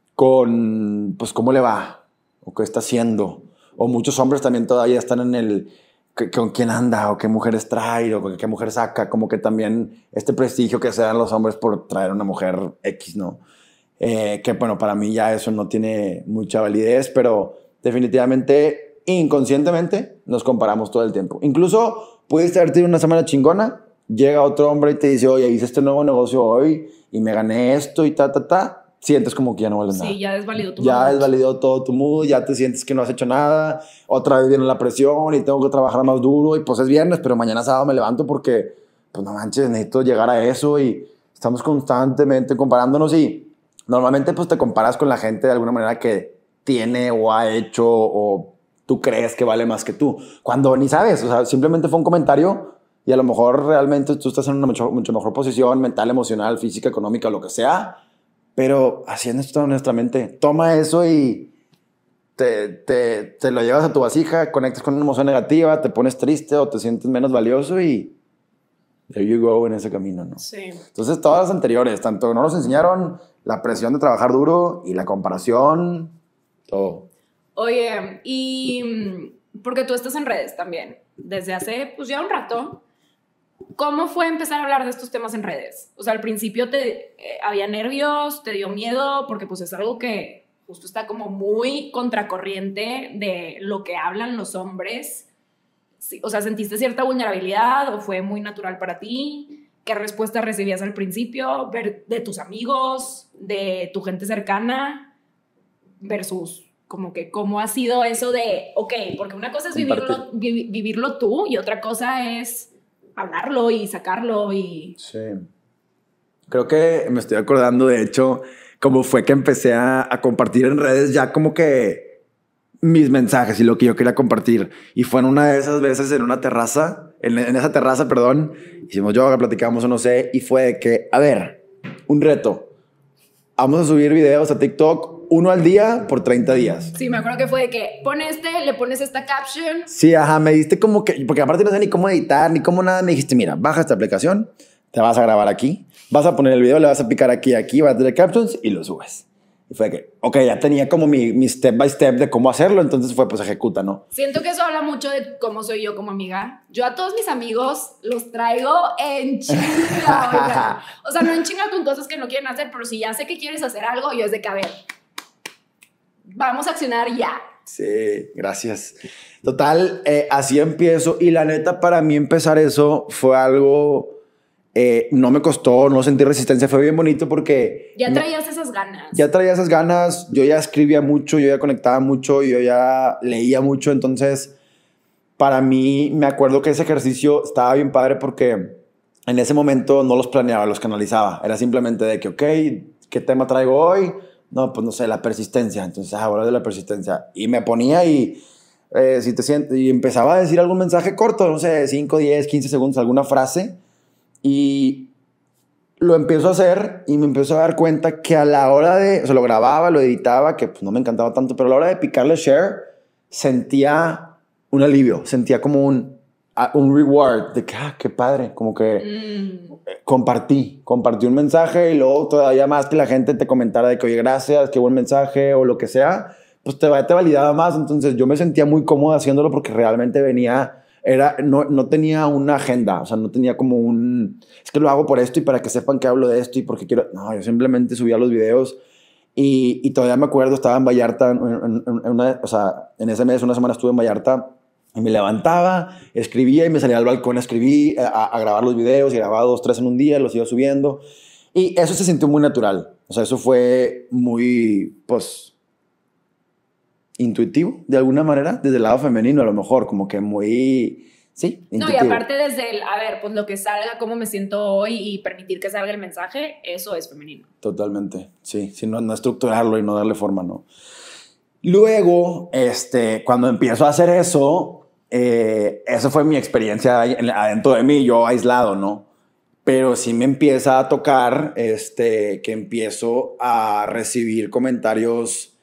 con, pues, cómo le va o qué está haciendo. O muchos hombres también todavía están en el con quién anda o qué mujeres trae o qué mujer saca, como que también este prestigio que se dan los hombres por traer a una mujer X, ¿no? Eh, que bueno, para mí ya eso no tiene mucha validez, pero definitivamente, inconscientemente, nos comparamos todo el tiempo. Incluso puedes haber tenido una semana chingona, llega otro hombre y te dice, oye, hice este nuevo negocio hoy y me gané esto y ta, ta, ta. Sientes como que ya no vale nada. Sí, ya desvalidó tu Ya mood. desvalidó todo tu mood, ya te sientes que no has hecho nada, otra vez viene la presión y tengo que trabajar más duro y pues es viernes, pero mañana sábado me levanto porque, pues no manches, necesito llegar a eso y estamos constantemente comparándonos y normalmente pues te comparas con la gente de alguna manera que tiene o ha hecho o tú crees que vale más que tú, cuando ni sabes, o sea, simplemente fue un comentario y a lo mejor realmente tú estás en una mucho, mucho mejor posición mental, emocional, física, económica, lo que sea, pero así es nuestra, nuestra mente. Toma eso y te, te, te lo llevas a tu vasija, conectas con una emoción negativa, te pones triste o te sientes menos valioso y there you go en ese camino, ¿no? Sí. Entonces todas las anteriores, tanto no nos enseñaron la presión de trabajar duro y la comparación, todo. Oye, y porque tú estás en redes también, desde hace pues ya un rato, ¿cómo fue empezar a hablar de estos temas en redes? O sea, al principio te eh, había nervios, te dio miedo, porque pues es algo que justo está como muy contracorriente de lo que hablan los hombres. Sí, o sea, ¿sentiste cierta vulnerabilidad o fue muy natural para ti? ¿Qué respuestas recibías al principio? Ver de tus amigos, de tu gente cercana, versus como que cómo ha sido eso de, ok, porque una cosa es vivirlo, vi, vivirlo tú y otra cosa es hablarlo y sacarlo y... Sí. Creo que me estoy acordando, de hecho, cómo fue que empecé a, a compartir en redes ya como que mis mensajes y lo que yo quería compartir. Y fue en una de esas veces en una terraza, en, en esa terraza, perdón, hicimos yoga, platicamos o no sé, y fue de que, a ver, un reto. Vamos a subir videos a TikTok uno al día por treinta días. Sí, me acuerdo que fue de que pon este, le pones esta caption. Sí, ajá, me diste como que, porque aparte no sé ni cómo editar, ni cómo nada, me dijiste, mira, baja esta aplicación, te vas a grabar aquí, vas a poner el video, le vas a picar aquí y aquí, vas a tener captions y lo subes. Y fue que, ok, ya tenía como mi, mi step by step de cómo hacerlo, entonces fue, pues ejecuta, ¿no? Siento que eso habla mucho de cómo soy yo como amiga. Yo a todos mis amigos los traigo en chinga, oiga. O sea, no en chinga con cosas que no quieren hacer, pero si ya sé que quieres hacer algo, yo es de que, a ver, vamos a accionar ya. Sí, gracias. Total, eh, así empiezo. Y la neta, para mí empezar eso fue algo... Eh, no me costó, no sentí resistencia. Fue bien bonito porque... Ya me, traías esas ganas. Ya traía esas ganas. Yo ya escribía mucho, yo ya conectaba mucho, yo ya leía mucho. Entonces, para mí, me acuerdo que ese ejercicio estaba bien padre porque en ese momento no los planeaba, los canalizaba. Era simplemente de que, ok, ¿qué tema traigo hoy? No, pues no sé, la persistencia. Entonces, ahora de la persistencia. Y me ponía y, eh, si te sientes, y empezaba a decir algún mensaje corto, no sé, cinco, diez, quince segundos, alguna frase. Y lo empiezo a hacer y me empiezo a dar cuenta que a la hora de, o sea, lo grababa, lo editaba, que pues no me encantaba tanto, pero a la hora de picarle share, sentía un alivio, sentía como un, un reward de que, ah, qué padre, como que mm. compartí, compartí un mensaje y luego todavía más que la gente te comentara de que, oye, gracias, qué buen mensaje o lo que sea, pues te, te validaba más. Entonces yo me sentía muy cómodo haciéndolo porque realmente venía... Era, no, no tenía una agenda, o sea, no tenía como un... Es que lo hago por esto y para que sepan que hablo de esto y porque quiero... No, yo simplemente subía los videos y, y todavía me acuerdo, estaba en Vallarta, en, en, en una, o sea, en ese mes, una semana estuve en Vallarta y me levantaba, escribía y me salía al balcón a escribir, a, a grabar los videos y grababa dos, tres en un día, los iba subiendo. Y eso se sintió muy natural, o sea, eso fue muy, pues... intuitivo, de alguna manera, desde el lado femenino a lo mejor, como que muy, sí, intuitivo. No, y aparte desde el, a ver, pues lo que salga, cómo me siento hoy y permitir que salga el mensaje, eso es femenino. Totalmente, sí, sí, no, no estructurarlo y no darle forma, no. Luego, este, cuando empiezo a hacer eso, eh, eso fue mi experiencia adentro de mí, yo aislado, ¿no? Pero sí me empieza a tocar, este, que empiezo a recibir comentarios,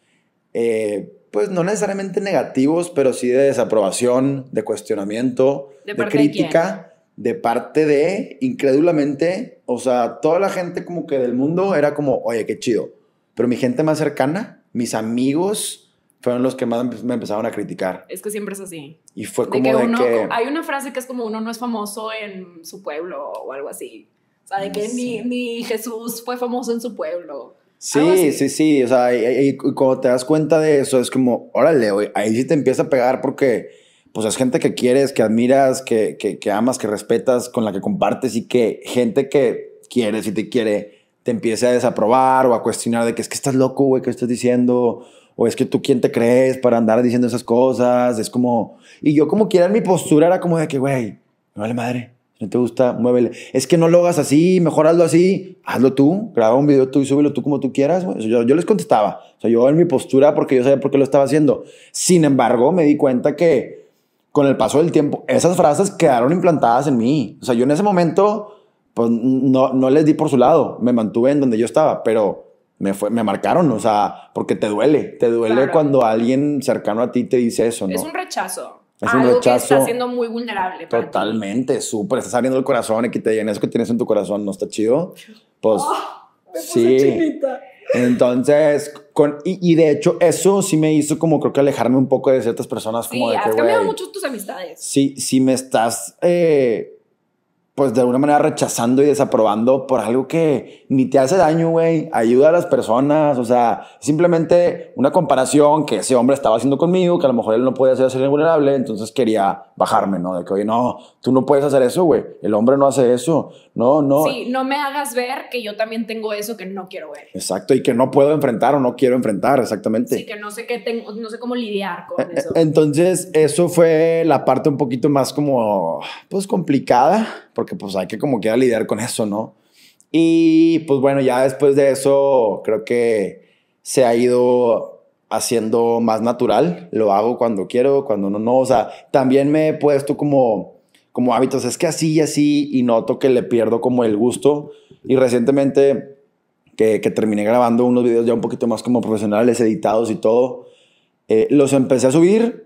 eh, pues no necesariamente negativos, pero sí de desaprobación, de cuestionamiento, de, de crítica, de, de parte de, incrédulamente, o sea, toda la gente como que del mundo era como, oye, qué chido. Pero mi gente más cercana, mis amigos, fueron los que más me empezaron a criticar. Es que siempre es así. Y fue de como que de uno, que... Hay una frase que es como, uno no es famoso en su pueblo o algo así. O sea, de que sí. ni, ni Jesús fue famoso en su pueblo. Sí, sí, sí, o sea, y, y, y cuando te das cuenta de eso es como, órale, ahí sí te empieza a pegar porque pues es gente que quieres, que admiras, que, que, que amas, que respetas, con la que compartes y que gente que quieres y te quiere te empiece a desaprobar o a cuestionar de que es que estás loco, güey, ¿qué estás diciendo? O es que tú quién te crees para andar diciendo esas cosas, es como, y yo como quiera en mi postura era como de que, güey, me vale madre. No te gusta, muévele. Es que no lo hagas así, mejor hazlo así. Hazlo tú, graba un video tú y súbelo tú como tú quieras. Yo, yo les contestaba. O sea, yo en mi postura porque yo sabía por qué lo estaba haciendo. Sin embargo, me di cuenta que con el paso del tiempo, esas frases quedaron implantadas en mí. O sea, yo en ese momento, pues no, no les di por su lado. Me mantuve en donde yo estaba, pero me, fue, me marcaron. O sea, porque te duele. Te duele claro. Cuando alguien cercano a ti te dice eso, ¿no? Es un rechazo. Es un algo rechazo. Que está siendo muy vulnerable. Totalmente, súper. Estás abriendo el corazón y que te digan eso que tienes en tu corazón, ¿no está chido? Pues oh, me puse sí. Chinita. Entonces, con, y, y de hecho, eso sí me hizo como creo que alejarme un poco de ciertas personas. Sí, como de que, has cambiado wey, mucho tus amistades. Sí, sí me estás, eh, pues de alguna manera rechazando y desaprobando por algo que ni te hace daño, güey. Ayuda a las personas, o sea, simplemente una comparación que ese hombre estaba haciendo conmigo, que a lo mejor él no podía hacer ser vulnerable, entonces quería bajarme, ¿no? De que, oye, no, tú no puedes hacer eso, güey. El hombre no hace eso. No, no. Sí, no me hagas ver que yo también tengo eso que no quiero ver. Exacto, y que no puedo enfrentar o no quiero enfrentar, exactamente. Sí, que no sé qué tengo, no sé cómo lidiar con eso. Entonces, eso fue la parte un poquito más como, pues, complicada, porque pues hay que como quiera lidiar con eso, ¿no? Y pues bueno, ya después de eso creo que se ha ido haciendo más natural. Lo hago cuando quiero, cuando no, no. O sea, también me he puesto como, como hábitos. Es que así y así y noto que le pierdo como el gusto. Y recientemente que, que terminé grabando unos videos ya un poquito más como profesionales, editados y todo, eh, los empecé a subir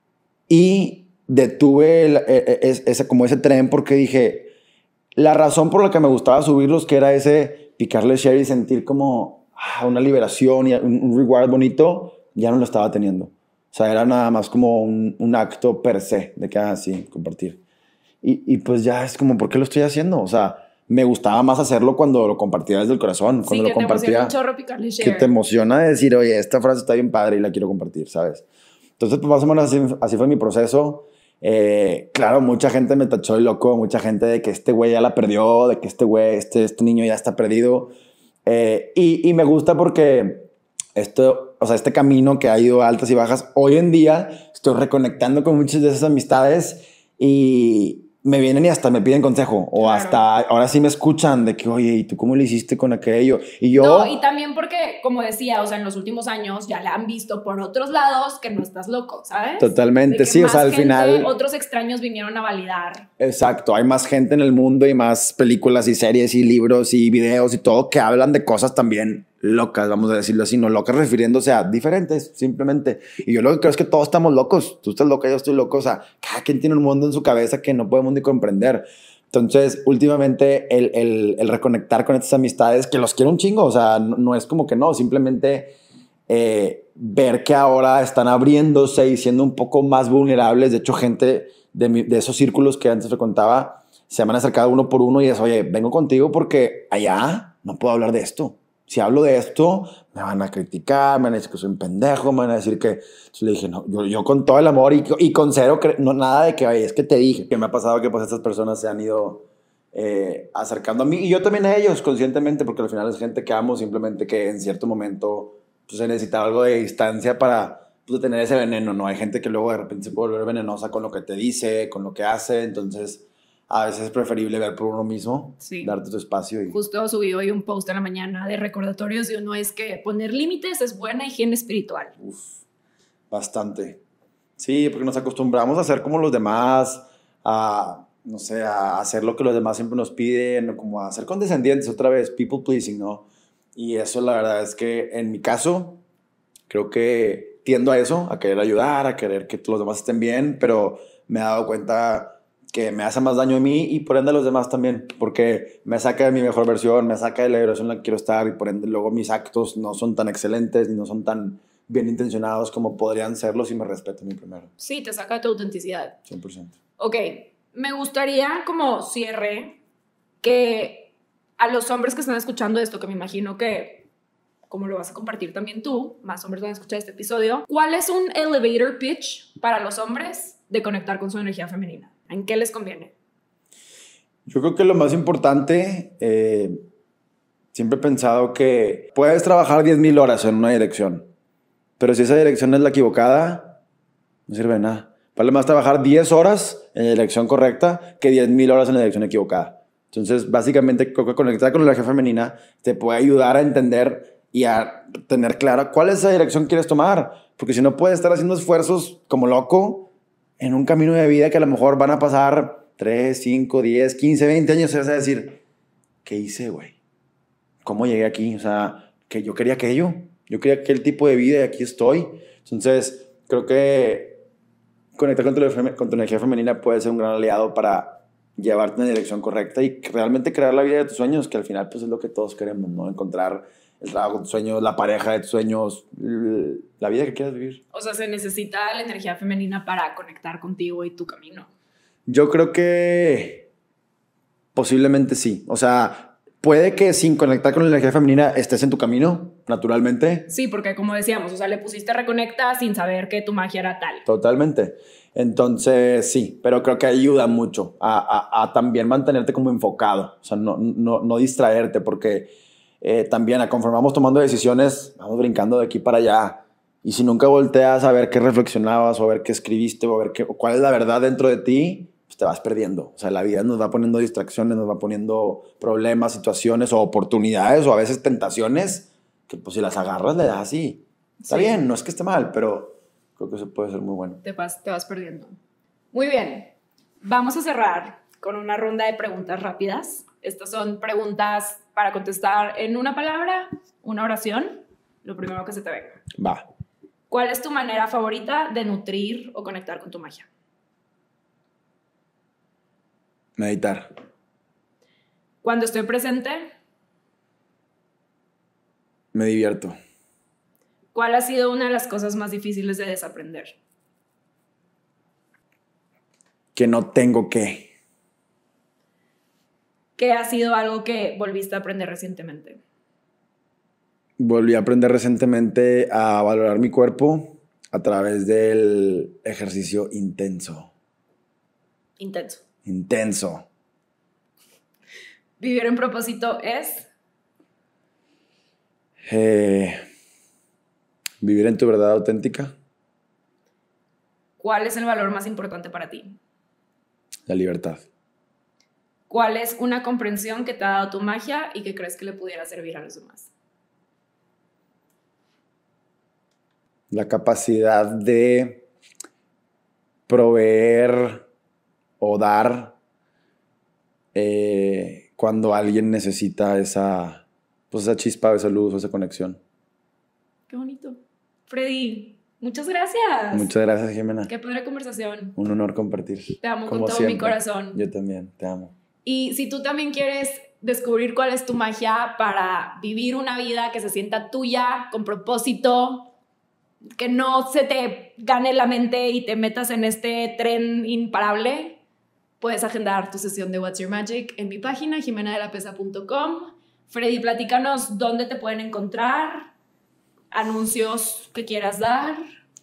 y detuve el, el, ese, como ese tren porque dije... La razón por la que me gustaba subirlos, que era ese picarle share y sentir como ah, una liberación y un, un reward bonito, ya no lo estaba teniendo. O sea, era nada más como un, un acto per se de que, ah, sí, compartir. Y, y pues ya es como, ¿por qué lo estoy haciendo? O sea, me gustaba más hacerlo cuando lo compartía desde el corazón. Cuando sí, lo que compartía, te emociona un chorro picarle share. Que te emociona decir, oye, esta frase está bien padre y la quiero compartir, ¿sabes? Entonces, pues más o menos así, así fue mi proceso. Eh, claro, mucha gente me tachó de loco, mucha gente de que este güey ya la perdió, de que este güey, este, este niño ya está perdido. Eh, y, y me gusta porque esto, o sea, este camino que ha ido a altas y bajas, hoy en día estoy reconectando con muchas de esas amistades y, me vienen y hasta me piden consejo. O Claro. hasta ahora sí me escuchan de que, oye, ¿y tú cómo le hiciste con aquello? Y yo... No, y también porque, como decía, o sea, en los últimos años ya le han visto por otros lados que no estás loco, ¿sabes? Totalmente, De que sí, o sea, más al gente, final... otros extraños vinieron a validar. Exacto, hay más gente en el mundo y más películas y series y libros y videos y todo que hablan de cosas también locas, vamos a decirlo así, no locas refiriéndose a diferentes, simplemente. Y yo lo que creo es que todos estamos locos, tú estás loca, yo estoy loco, o sea, cada quien tiene un mundo en su cabeza que no podemos ni comprender. Entonces, últimamente, el, el, el reconectar con estas amistades, que los quiero un chingo, o sea, no, no es como que no, simplemente eh, ver que ahora están abriéndose y siendo un poco más vulnerables. De hecho, gente de, mi, de esos círculos que antes frecuentaba se me han acercado uno por uno y es, oye, vengo contigo porque allá no puedo hablar de esto. Si hablo de esto, me van a criticar, me van a decir que soy un pendejo, me van a decir que... Entonces le dije, no, yo, yo con todo el amor y, y con cero, no, nada de que, oye, es que te dije. Que me ha pasado que pues estas personas se han ido eh, acercando a mí y yo también a ellos conscientemente, porque al final es gente que amo, simplemente que en cierto momento pues, se necesitaba algo de distancia para pues, tener ese veneno, ¿no? Hay gente que luego de repente se puede volver venenosa con lo que te dice, con lo que hace, entonces... A veces es preferible ver por uno mismo, Sí. darte tu espacio. Y... Justo subí hoy un post en la mañana de recordatorios y uno es que poner límites es buena higiene espiritual. Uf, bastante. Sí, porque nos acostumbramos a ser como los demás, a, no sé, a hacer lo que los demás siempre nos piden, como a ser condescendientes otra vez, people pleasing, ¿no? Y eso la verdad es que en mi caso, creo que tiendo a eso, a querer ayudar, a querer que los demás estén bien, pero me he dado cuenta que me hace más daño a mí y por ende a los demás también, porque me saca de mi mejor versión, me saca de la vibración en la que quiero estar y por ende luego mis actos no son tan excelentes ni no son tan bien intencionados como podrían serlo si me respeto a mí primero. Sí, te saca de tu autenticidad. cien por ciento. Ok, me gustaría como cierre que a los hombres que están escuchando esto, que me imagino que como lo vas a compartir también tú, más hombres van a escuchar este episodio, ¿cuál es un elevator pitch para los hombres de conectar con su energía femenina? ¿En qué les conviene? Yo creo que lo más importante, eh, siempre he pensado que puedes trabajar diez mil horas en una dirección, pero si esa dirección es la equivocada, no sirve de nada. Vale más trabajar diez horas en la dirección correcta que diez mil horas en la dirección equivocada. Entonces, básicamente, creo que conectar con la energía femenina te puede ayudar a entender y a tener clara cuál es esa dirección que quieres tomar. Porque si no, puedes estar haciendo esfuerzos como loco en un camino de vida que a lo mejor van a pasar tres, cinco, diez, quince, veinte años. O sea, decir, ¿qué hice, güey? ¿Cómo llegué aquí? O sea, que yo quería aquello. Yo quería aquel tipo de vida y aquí estoy. Entonces, creo que conectar con tu, con tu energía femenina puede ser un gran aliado para llevarte en la dirección correcta y realmente crear la vida de tus sueños, que al final pues es lo que todos queremos, ¿no? Encontrar el trabajo de tus sueños, la pareja de tus sueños, la vida que quieras vivir. O sea, se necesita la energía femenina para conectar contigo y tu camino. Yo creo que posiblemente sí. O sea, puede que sin conectar con la energía femenina estés en tu camino, naturalmente. Sí, porque como decíamos, o sea, le pusiste reconecta sin saber que tu magia era tal. Totalmente. Entonces, sí, pero creo que ayuda mucho a, a, a también mantenerte como enfocado, o sea, no, no, no distraerte, porque eh, también a conforme vamos tomando decisiones, vamos brincando de aquí para allá, y si nunca volteas a ver qué reflexionabas, o a ver qué escribiste, o a ver qué, o cuál es la verdad dentro de ti, pues te vas perdiendo. O sea, la vida nos va poniendo distracciones, nos va poniendo problemas, situaciones, o oportunidades, o a veces tentaciones, que pues si las agarras le das así. Está Sí. bien, no es que esté mal, pero... creo que eso puede ser muy bueno. Te vas, te vas perdiendo. Muy bien. Vamos a cerrar con una ronda de preguntas rápidas. Estas son preguntas para contestar en una palabra, una oración, lo primero que se te venga. Va. ¿Cuál es tu manera favorita de nutrir o conectar con tu magia? Meditar. Cuando estoy presente, Me divierto. ¿cuál ha sido una de las cosas más difíciles de desaprender? Que no tengo que. ¿Qué ha sido algo que volviste a aprender recientemente? Volví a aprender recientemente a valorar mi cuerpo a través del ejercicio intenso. Intenso. Intenso. Vivir en propósito es... Eh, vivir en tu verdad auténtica. ¿Cuál es el valor más importante para ti? La libertad. ¿cuál es una comprensión que te ha dado tu magia y que crees que le pudiera servir a los demás? La capacidad de proveer o dar eh, cuando alguien necesita esa, pues esa chispa, esa luz, esa conexión. Qué bonito. Freddy, muchas gracias. Muchas gracias, Jimena. Qué padre conversación. Un honor compartir. Te amo Como con todo siempre. mi corazón. Yo también, te amo. Y si tú también quieres descubrir cuál es tu magia para vivir una vida que se sienta tuya, con propósito, que no se te gane la mente y te metas en este tren imparable, puedes agendar tu sesión de What's Your Magic en mi página, jimena de la pesa punto com. Freddy, platícanos dónde te pueden encontrar, anuncios que quieras dar.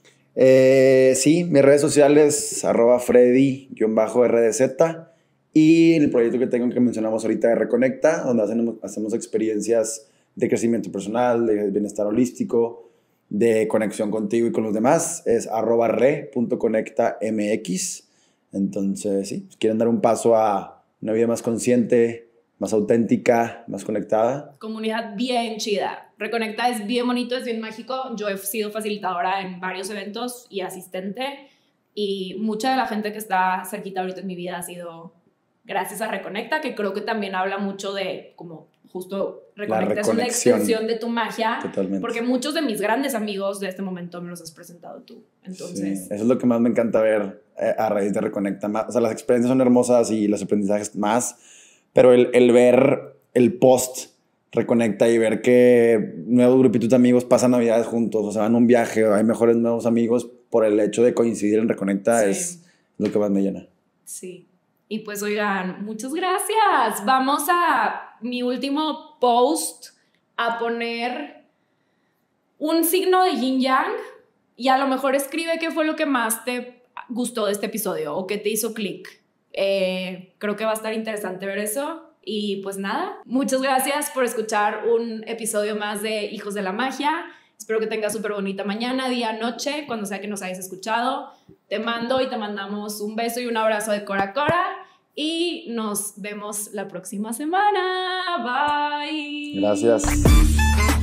Eh, sí, mis redes sociales, arroba Freddy-R D Z, y el proyecto que tengo que mencionamos ahorita de Reconecta, donde hacemos, hacemos experiencias de crecimiento personal, de bienestar holístico, de conexión contigo y con los demás, es arroba re punto conecta mx. Entonces, sí, si quieren dar un paso a una vida más consciente, más auténtica, más conectada. Comunidad bien chida. Reconecta es bien bonito, es bien mágico. Yo he sido facilitadora en varios eventos y asistente, y mucha de la gente que está cerquita ahorita en mi vida ha sido gracias a Reconecta, que creo que también habla mucho de como justo Reconecta es una extensión de tu magia. Totalmente. Porque muchos de mis grandes amigos de este momento me los has presentado tú. Entonces, sí, eso es lo que más me encanta ver eh, a raíz de Reconecta. O sea, las experiencias son hermosas y los aprendizajes más, pero el, el ver el post Reconecta y ver que nuevos grupitos de amigos pasan navidades juntos, o sea, van a un viaje, o hay mejores nuevos amigos por el hecho de coincidir en Reconecta, sí, es lo que más me llena. Sí. Y pues, oigan, muchas gracias. Vamos a mi último post a poner un signo de yin yang, y a lo mejor escribe qué fue lo que más te gustó de este episodio o qué te hizo clic. Eh, creo que va a estar interesante ver eso. Y pues nada, muchas gracias por escuchar un episodio más de Hijos de la Magia. Espero que tengas súper bonita mañana, día, noche, cuando sea que nos hayas escuchado. Te mando y te mandamos un beso y un abrazo de cora a cora. Y nos vemos la próxima semana. Bye. Gracias.